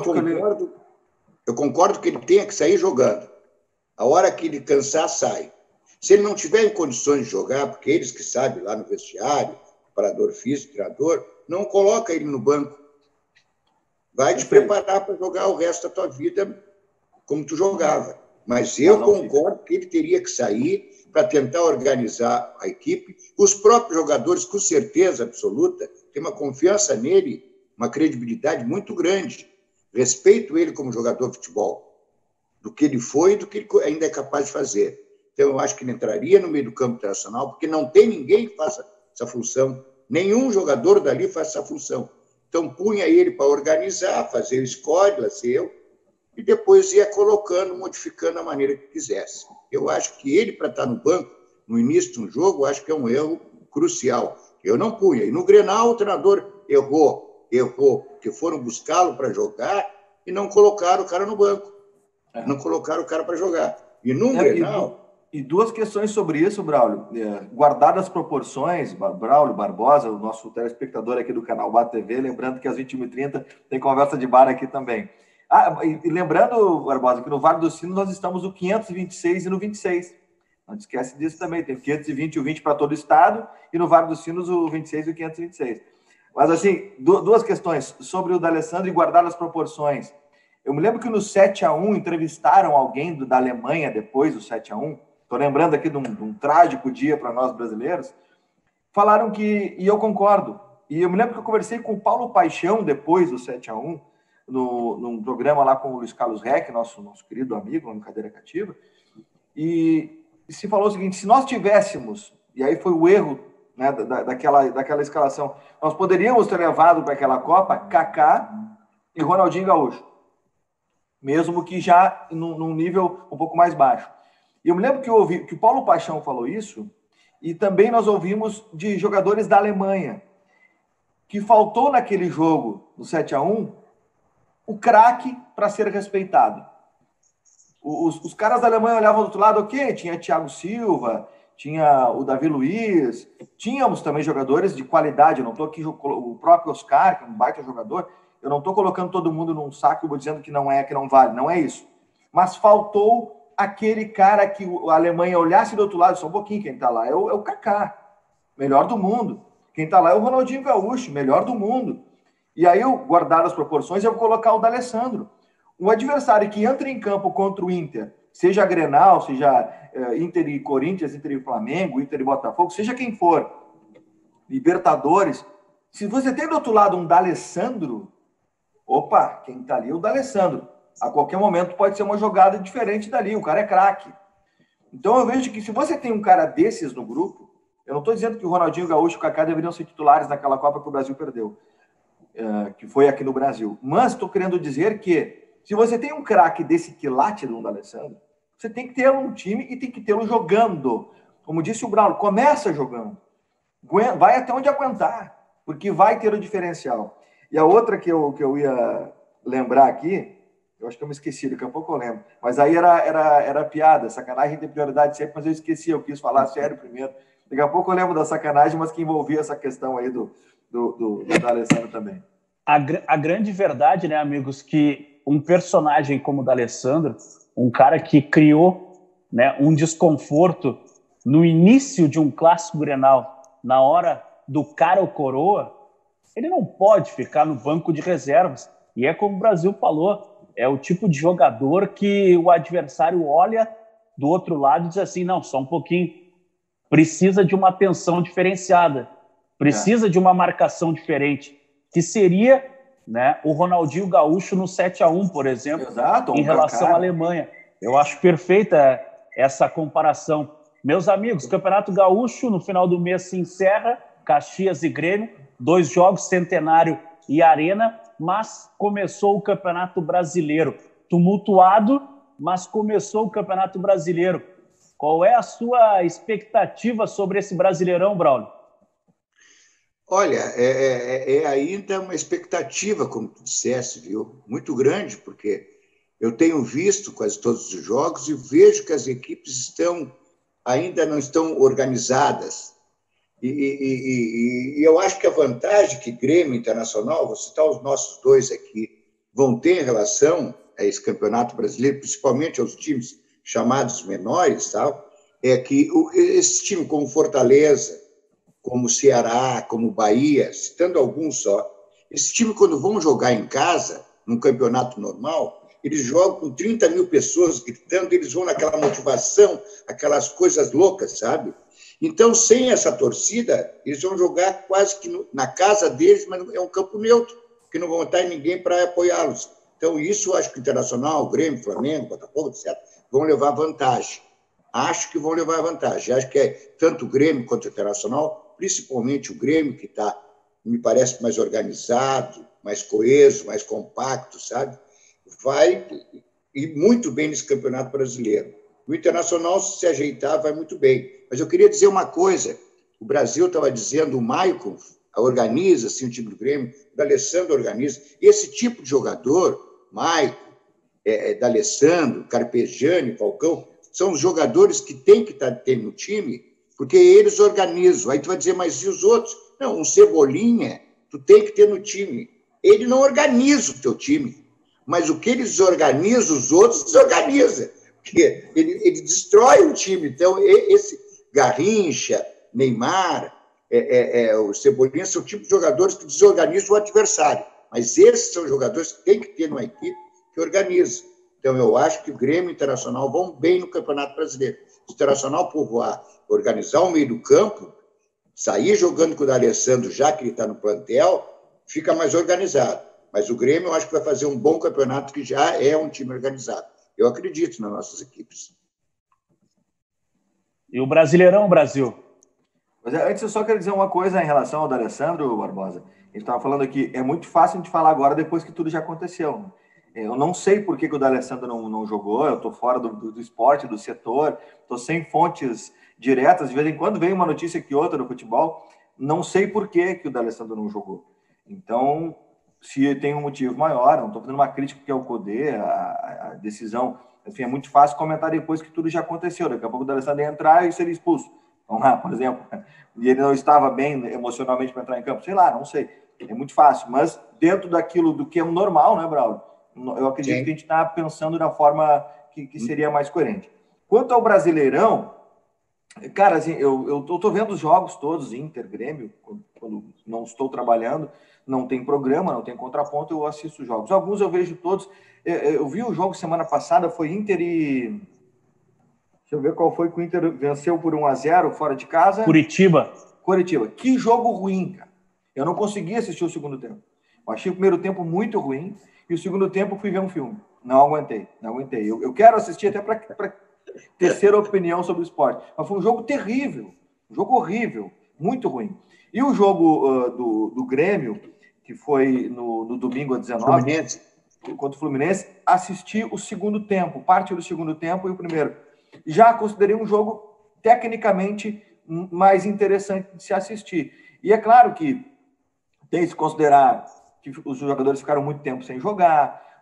B: eu concordo que ele tenha que sair jogando. A hora que ele cansar, sai. Se ele não tiver em condições de jogar, porque eles que sabem lá no vestiário, preparador físico, treinador, não coloca ele no banco. Vai te preparar para jogar o resto da tua vida como tu jogava. Mas eu concordo que ele teria que sair para tentar organizar a equipe. Os próprios jogadores, com certeza absoluta, têm uma confiança nele, uma credibilidade muito grande. Respeito ele como jogador de futebol, do que ele foi e do que ele ainda é capaz de fazer. Então, eu acho que ele entraria no meio do campo internacional, porque não tem ninguém que faça essa função. Nenhum jogador dali faz essa função. Então, punha ele para organizar, fazer o score, e depois ia colocando, modificando a maneira que quisesse. Eu acho que ele, para estar no banco, no início de um jogo, acho que é um erro crucial. Eu não punha. E no Grenal, o treinador errou, porque foram buscá-lo para jogar e não colocaram o cara no banco. Não colocaram o cara para jogar. E no Grenal...
C: E duas questões sobre isso, Braulio. Guardadas as proporções, Braulio Barbosa, o nosso telespectador aqui do canal Bar TV, lembrando que às 21h30 tem conversa de bar aqui também. E lembrando, Barbosa, que no Vale dos Sinos nós estamos no 526 e no 26. Não esquece disso também, tem o 520 e o 20 para todo o estado, e no Vale dos Sinos o 26 e o 526. Mas, assim, duas questões sobre o D'Alessandro e guardar as proporções. Eu me lembro que no 7-1 entrevistaram alguém da Alemanha depois do 7-1, estou lembrando aqui de um trágico dia para nós brasileiros, falaram que, e eu concordo, e eu me lembro que eu conversei com o Paulo Paixão depois do 7-1, num programa lá com o Luiz Carlos Reck, nosso querido amigo, no Cadeira Cativa, e se falou o seguinte, se nós tivéssemos, e aí foi o erro, né, daquela escalação, nós poderíamos ter levado para aquela Copa Kaká e Ronaldinho Gaúcho, mesmo que já num nível um pouco mais baixo. E eu me lembro que eu ouvi que o Paulo Paixão falou isso, e também nós ouvimos de jogadores da Alemanha, que faltou naquele jogo, no 7-1, o craque para ser respeitado. Os caras da Alemanha olhavam do outro lado, ok, tinha Thiago Silva, tinha o Davi Luiz, tínhamos também jogadores de qualidade, eu não estou aqui, o próprio Oscar, que é um baita jogador, eu não estou colocando todo mundo num saco e vou dizendo que não vale, não é isso. Mas faltou aquele cara que a Alemanha olhasse do outro lado, só um pouquinho, quem está lá é o Kaká, melhor do mundo. Quem está lá é o Ronaldinho Gaúcho, melhor do mundo. E aí, eu guardar as proporções, eu vou colocar o D'Alessandro. O adversário que entra em campo contra o Inter, seja Grenal, seja Inter e Corinthians, Inter e Flamengo, Inter e Botafogo, seja quem for, Libertadores, se você tem do outro lado um D'Alessandro, opa, quem está ali é o D'Alessandro. A qualquer momento pode ser uma jogada diferente dali, o cara é craque. Então eu vejo que se você tem um cara desses no grupo, eu não estou dizendo que o Ronaldinho Gaúcho e o Kaká deveriam ser titulares naquela Copa que o Brasil perdeu, que foi aqui no Brasil. Mas estou querendo dizer que se você tem um craque desse quilate do D'Alessandro, você tem que tê-lo no time e tem que tê-lo jogando. Como disse o Braulio, começa jogando. Vai até onde aguentar, porque vai ter o diferencial. E a outra que eu ia lembrar aqui, Eu acho que eu me esqueci, daqui a pouco eu lembro. Mas aí era piada, sacanagem tem prioridade sempre, mas eu esqueci, eu quis falar sério primeiro. Daqui a pouco eu lembro da sacanagem, mas que envolvia essa questão aí do D'Alessandro também.
A: A grande verdade, né, amigos, que um personagem como o D'Alessandro, um cara que criou, né, um desconforto no início de um clássico Grenal, na hora do cara ou coroa, ele não pode ficar no banco de reservas. E é como o Brasil falou, é o tipo de jogador que o adversário olha do outro lado e diz assim, não, só um pouquinho, precisa de uma atenção diferenciada, precisa de uma marcação diferente, que seria, né, o Ronaldinho Gaúcho no 7-1, por exemplo,
C: exato,
A: em relação à Alemanha. Eu acho perfeita essa comparação. Meus amigos, Campeonato Gaúcho, no final do mês se encerra, Caxias e Grêmio, 2 jogos, Centenário e Arena, mas começou o Campeonato Brasileiro. Tumultuado, mas começou o Campeonato Brasileiro. Qual é a sua expectativa sobre esse Brasileirão, Braulio?
B: Olha, ainda uma expectativa, como tu disseste, viu? Muito grande, porque eu tenho visto quase todos os jogos e vejo que as equipes ainda não estão organizadas. E eu acho que a vantagem que Grêmio Internacional, vou citar os nossos dois aqui, vão ter em relação a esse campeonato brasileiro, principalmente aos times chamados menores, tal, é que esse time como Fortaleza, como Ceará, como Bahia, citando alguns só, esse time, quando vão jogar em casa, num campeonato normal, eles jogam com 30 mil pessoas gritando, eles vão naquela motivação, aquelas coisas loucas, sabe? Então, sem essa torcida, eles vão jogar quase que na casa deles, mas é um campo neutro, que não vão estar em ninguém para apoiá-los. Então, isso eu acho que o Internacional, Grêmio, Flamengo, Botafogo, etc., vão levar vantagem. Acho que vão levar vantagem. Acho que é tanto o Grêmio quanto o Internacional, principalmente o Grêmio, que está, me parece, mais organizado, mais coeso, mais compacto, sabe? Vai ir muito bem nesse Campeonato Brasileiro. O Internacional, se ajeitar, vai muito bem. Mas eu queria dizer uma coisa. O Brasil estava dizendo, o Maicon organiza assim, o time do Grêmio, o D'Alessandro organiza. Esse tipo de jogador, Maicon, D'Alessandro, Carpegiani, Falcão, são os jogadores que tem que ter no time, porque eles organizam. Aí tu vai dizer, mas e os outros? Não, um Cebolinha, tu tem que ter no time. Ele não organiza o teu time, mas o que eles organizam, os outros desorganizam. Porque ele destrói o time. Então, esse Garrincha, Neymar, o Cebolinha são o tipo de jogadores que desorganizam o adversário. Mas esses são jogadores que tem que ter numa equipe que organiza. Então, eu acho que o Grêmio e o Internacional vão bem no Campeonato Brasileiro. Se o Internacional povoar, organizar o meio do campo, sair jogando com o D'Alessandro, já que ele está no plantel, fica mais organizado. Mas o Grêmio, eu acho que vai fazer um bom campeonato, que já é um time organizado. Eu acredito nas nossas equipes.
A: E o Brasileirão, Brasil?
C: Mas antes, eu só quero dizer uma coisa em relação ao D'Alessandro, Barbosa. Ele estava falando aqui, é muito fácil de falar agora, depois que tudo já aconteceu. Eu não sei por que o D'Alessandro não jogou, eu estou fora do esporte, do setor, estou sem fontes diretas, de vez em quando vem uma notícia que outra no futebol, não sei por que o D'Alessandro não jogou. Então, se tem um motivo maior, não estou fazendo uma crítica que é o Codê, a decisão, enfim, é muito fácil comentar depois que tudo já aconteceu. Daqui a pouco o D'Alessandro ia entrar e seria expulso. Vamos lá, por exemplo, e ele não estava bem emocionalmente para entrar em campo, sei lá, não sei. É muito fácil, mas dentro daquilo do que é o normal, né, Braulio? Eu acredito que a gente está pensando da forma que seria mais coerente. Quanto ao Brasileirão, cara, assim, eu estou vendo os jogos todos, Inter, Grêmio, quando não estou trabalhando, não tem programa, não tem contraponto, eu assisto os jogos. Alguns eu vejo todos. Eu vi o jogo semana passada, foi Inter e... Deixa eu ver qual foi que o Inter venceu por 1-0 fora de casa.
A: Curitiba.
C: Que jogo ruim, cara. Eu não consegui assistir o segundo tempo. Eu achei o primeiro tempo muito ruim e o segundo tempo fui ver um filme. Não aguentei. Eu quero assistir até para terceira opinião sobre o esporte. Mas foi um jogo terrível. Um jogo horrível. Muito ruim. E o jogo do Grêmio, que foi no domingo a 19,
B: Fluminense.
C: Contra o Fluminense, assisti o segundo tempo, parte do segundo tempo e o primeiro. Já considerei um jogo tecnicamente mais interessante de se assistir. E é claro que tem que se considerar que os jogadores ficaram muito tempo sem jogar,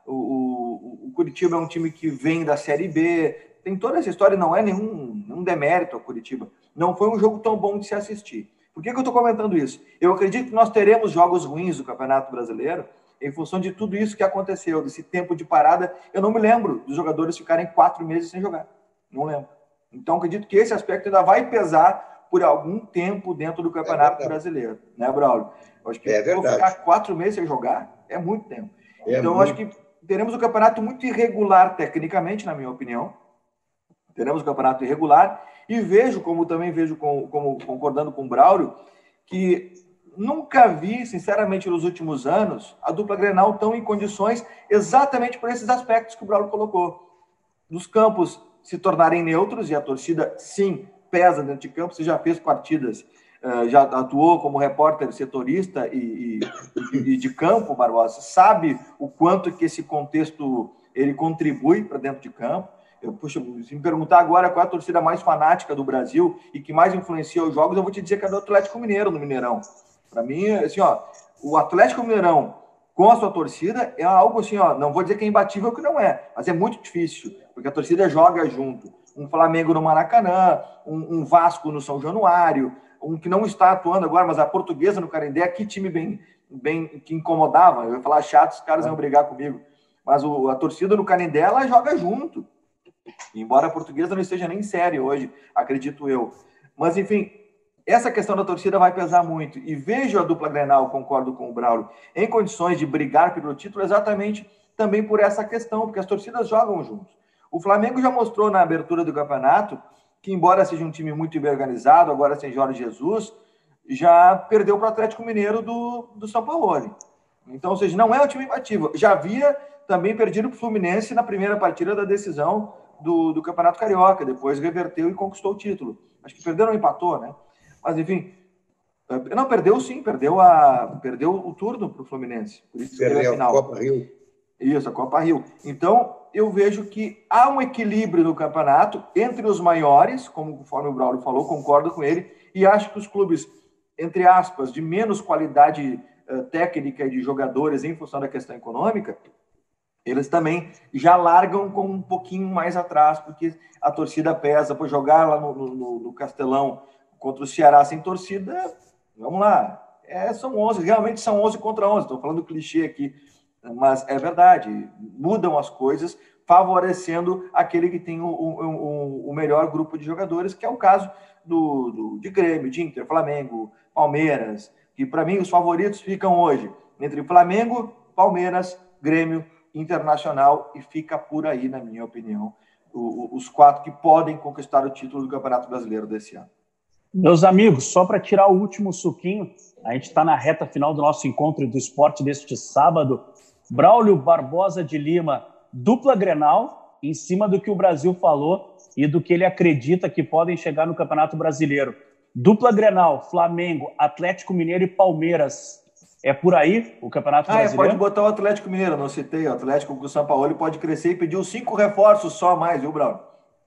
C: O Curitiba é um time que vem da Série B, tem toda essa história, não é nenhum demérito ao Curitiba. Não foi um jogo tão bom de se assistir. Por que eu estou comentando isso? Eu acredito que nós teremos jogos ruins do Campeonato Brasileiro em função de tudo isso que aconteceu, desse tempo de parada. Eu não me lembro dos jogadores ficarem 4 meses sem jogar. Não lembro. Então, acredito que esse aspecto ainda vai pesar por algum tempo dentro do Campeonato Brasileiro. Né, Braulio? Eu acho que ficar 4 meses sem jogar é muito tempo. Então, acho que teremos um campeonato muito irregular tecnicamente, na minha opinião. Teremos um campeonato irregular e também vejo concordando com o Braulio, que nunca vi, sinceramente, nos últimos anos, a dupla Grenal tão em condições exatamente por esses aspectos que o Braulio colocou. Dos campos se tornarem neutros, e a torcida, sim, pesa dentro de campo. Você já fez partidas, já atuou como repórter setorista e de campo, Barbosa, sabe o quanto que esse contexto ele contribui para dentro de campo. Se me perguntar agora qual é a torcida mais fanática do Brasil e que mais influencia os jogos, eu vou te dizer que é do Atlético Mineiro no Mineirão. Para mim, assim, o Atlético Mineirão com a sua torcida é algo assim, não vou dizer que é imbatível, que não é, mas é muito difícil, porque a torcida joga junto. Um Flamengo no Maracanã, um Vasco no São Januário, um que não está atuando agora, mas a Portuguesa no Canindé, que time bem que incomodava. Eu ia falar chato, os caras iam brigar comigo. Mas a torcida no Canindé, ela joga junto. Embora a Portuguesa não esteja nem séria hoje, acredito eu. Mas, enfim, essa questão da torcida vai pesar muito. E vejo a dupla Grenal, concordo com o Braulio, em condições de brigar pelo título exatamente também por essa questão, porque as torcidas jogam juntos. O Flamengo já mostrou na abertura do campeonato que, embora seja um time muito bem organizado, agora sem Jorge Jesus, já perdeu para o Atlético Mineiro do São Paulo. Então, ou seja, não é um time imbatível. Já havia também perdido para o Fluminense na primeira partida da decisão do Campeonato Carioca, depois reverteu e conquistou o título. Acho que perdeu ou empatou, né? Mas, enfim, não, perdeu sim, perdeu o turno para o Fluminense. Por isso perdeu a final.
B: A Copa Rio.
C: Isso, a Copa Rio. Então, eu vejo que há um equilíbrio no campeonato entre os maiores, conforme o Braulio falou, concordo com ele, e acho que os clubes, entre aspas, de menos qualidade técnica e de jogadores em função da questão econômica, eles também já largam com um pouquinho mais atrás, porque a torcida pesa. Por jogar lá no Castelão contra o Ceará sem torcida, vamos lá, são 11, realmente são 11 contra 11, estou falando clichê aqui, mas é verdade, mudam as coisas, favorecendo aquele que tem o melhor grupo de jogadores, que é o caso de Grêmio, de Inter, Flamengo, Palmeiras, que para mim os favoritos ficam hoje entre Flamengo, Palmeiras, Grêmio, Internacional, e fica por aí, na minha opinião, os 4 que podem conquistar o título do Campeonato Brasileiro desse ano.
A: Meus amigos, só para tirar o último suquinho, a gente está na reta final do nosso encontro do esporte deste sábado. Braulio Barbosa de Lima, dupla Grenal, em cima do que o Brasil falou e do que ele acredita que podem chegar no Campeonato Brasileiro. Dupla Grenal, Flamengo, Atlético Mineiro e Palmeiras. É por aí o Campeonato Brasileiro?
C: Pode botar o Atlético Mineiro, não citei. O Atlético com o São Paulo pode crescer e pediu 5 reforços só a mais, viu, Braulio?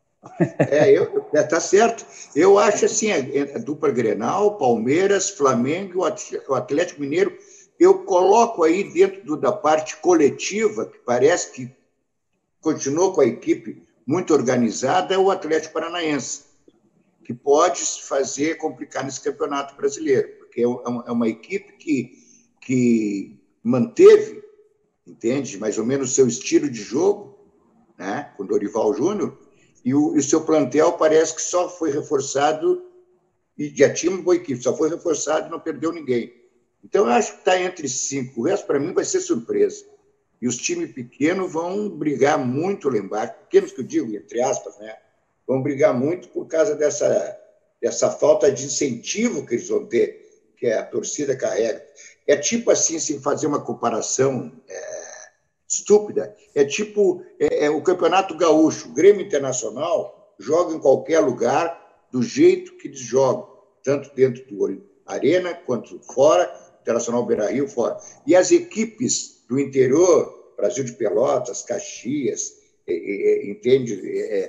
B: Tá certo. Eu acho assim, a dupla Grenal, Palmeiras, Flamengo, o Atlético Mineiro, eu coloco aí dentro da parte coletiva, que parece que continuou com a equipe muito organizada, é o Atlético Paranaense, que pode fazer complicar nesse Campeonato Brasileiro, porque é uma equipe que manteve, entende, mais ou menos o seu estilo de jogo, né, com Dorival Júnior, e o seu plantel parece que só foi reforçado, e já tinha uma boa equipe, só foi reforçado e não perdeu ninguém. Então, eu acho que está entre 5. O resto, para mim, vai ser surpresa. E os times pequenos vão brigar muito lá embaixo. Pequenos que eu digo, entre aspas, né? Vão brigar muito por causa dessa falta de incentivo que eles vão ter, que a torcida carrega. É tipo assim, sem fazer uma comparação estúpida, é tipo o Campeonato Gaúcho. O Grêmio Internacional joga em qualquer lugar do jeito que eles jogam, tanto dentro do Arena quanto fora, Internacional Beira-Rio fora. E as equipes do interior, Brasil de Pelotas, Caxias, entende?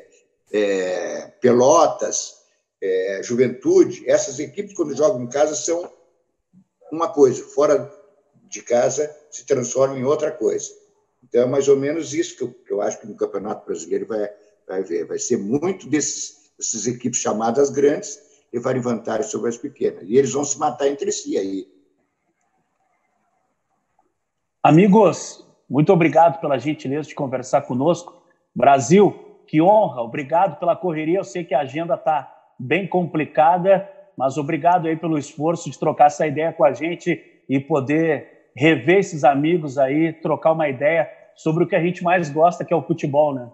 B: Pelotas, Juventude, essas equipes, quando jogam em casa, são uma coisa, fora de casa se transformam em outra coisa. Então, é mais ou menos isso que eu acho que no Campeonato Brasileiro vai ver. Vai ser muito dessas equipes chamadas grandes levarem vantagem sobre as pequenas. E eles vão se matar entre si aí.
A: Amigos, muito obrigado pela gentileza de conversar conosco. Brasil, que honra, obrigado pela correria. Eu sei que a agenda está bem complicada, mas obrigado aí pelo esforço de trocar essa ideia com a gente e poder rever esses amigos aí, trocar uma ideia sobre o que a gente mais gosta, que é o futebol, né?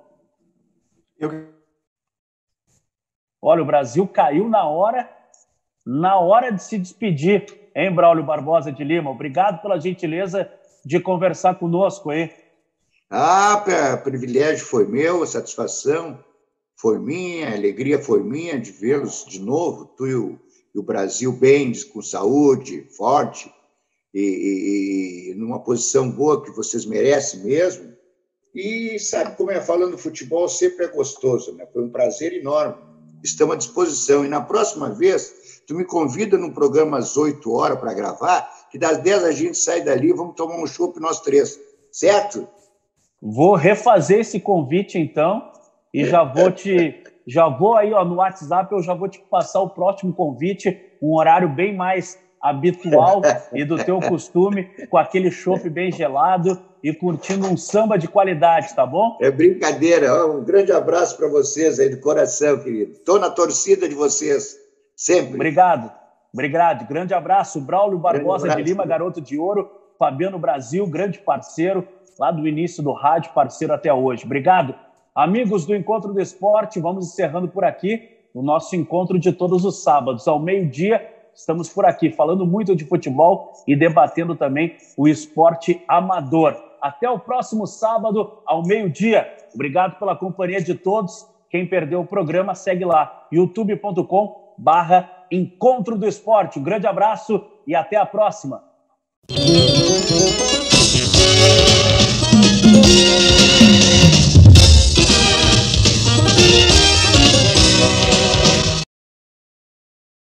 A: Olha, o Brasil caiu na hora de se despedir, hein, Braulio Barbosa de Lima? Obrigado pela gentileza de conversar conosco aí.
B: Privilégio foi meu, a satisfação foi minha, a alegria foi minha de vê-los de novo, tu e o Brasil bem, com saúde, forte, e numa posição boa que vocês merecem mesmo. E sabe como é, falando futebol sempre é gostoso, né? Foi um prazer enorme. Estamos à disposição. E na próxima vez, tu me convida num programa às 8 horas para gravar, que das 10 a gente sai dali e vamos tomar um chopp nós três, certo?
A: Vou refazer esse convite, então, e já vou aí, ó, no WhatsApp, eu já vou te passar o próximo convite, um horário bem mais habitual e do teu costume, com aquele chopp bem gelado e curtindo um samba de qualidade, tá bom?
B: É brincadeira. Um grande abraço para vocês aí, do coração, querido. Estou na torcida de vocês, sempre.
A: Obrigado. Grande abraço. Braulio Barbosa de Lima, garoto de ouro. Fabiano Brasil, grande parceiro, lá do início do rádio, parceiro até hoje. Obrigado. Amigos do Encontro do Esporte, vamos encerrando por aqui o nosso encontro de todos os sábados, ao meio-dia. Estamos por aqui falando muito de futebol e debatendo também o esporte amador. Até o próximo sábado, ao meio-dia. Obrigado pela companhia de todos. Quem perdeu o programa, segue lá, youtube.com/Encontro do Esporte. Um grande abraço e até a próxima.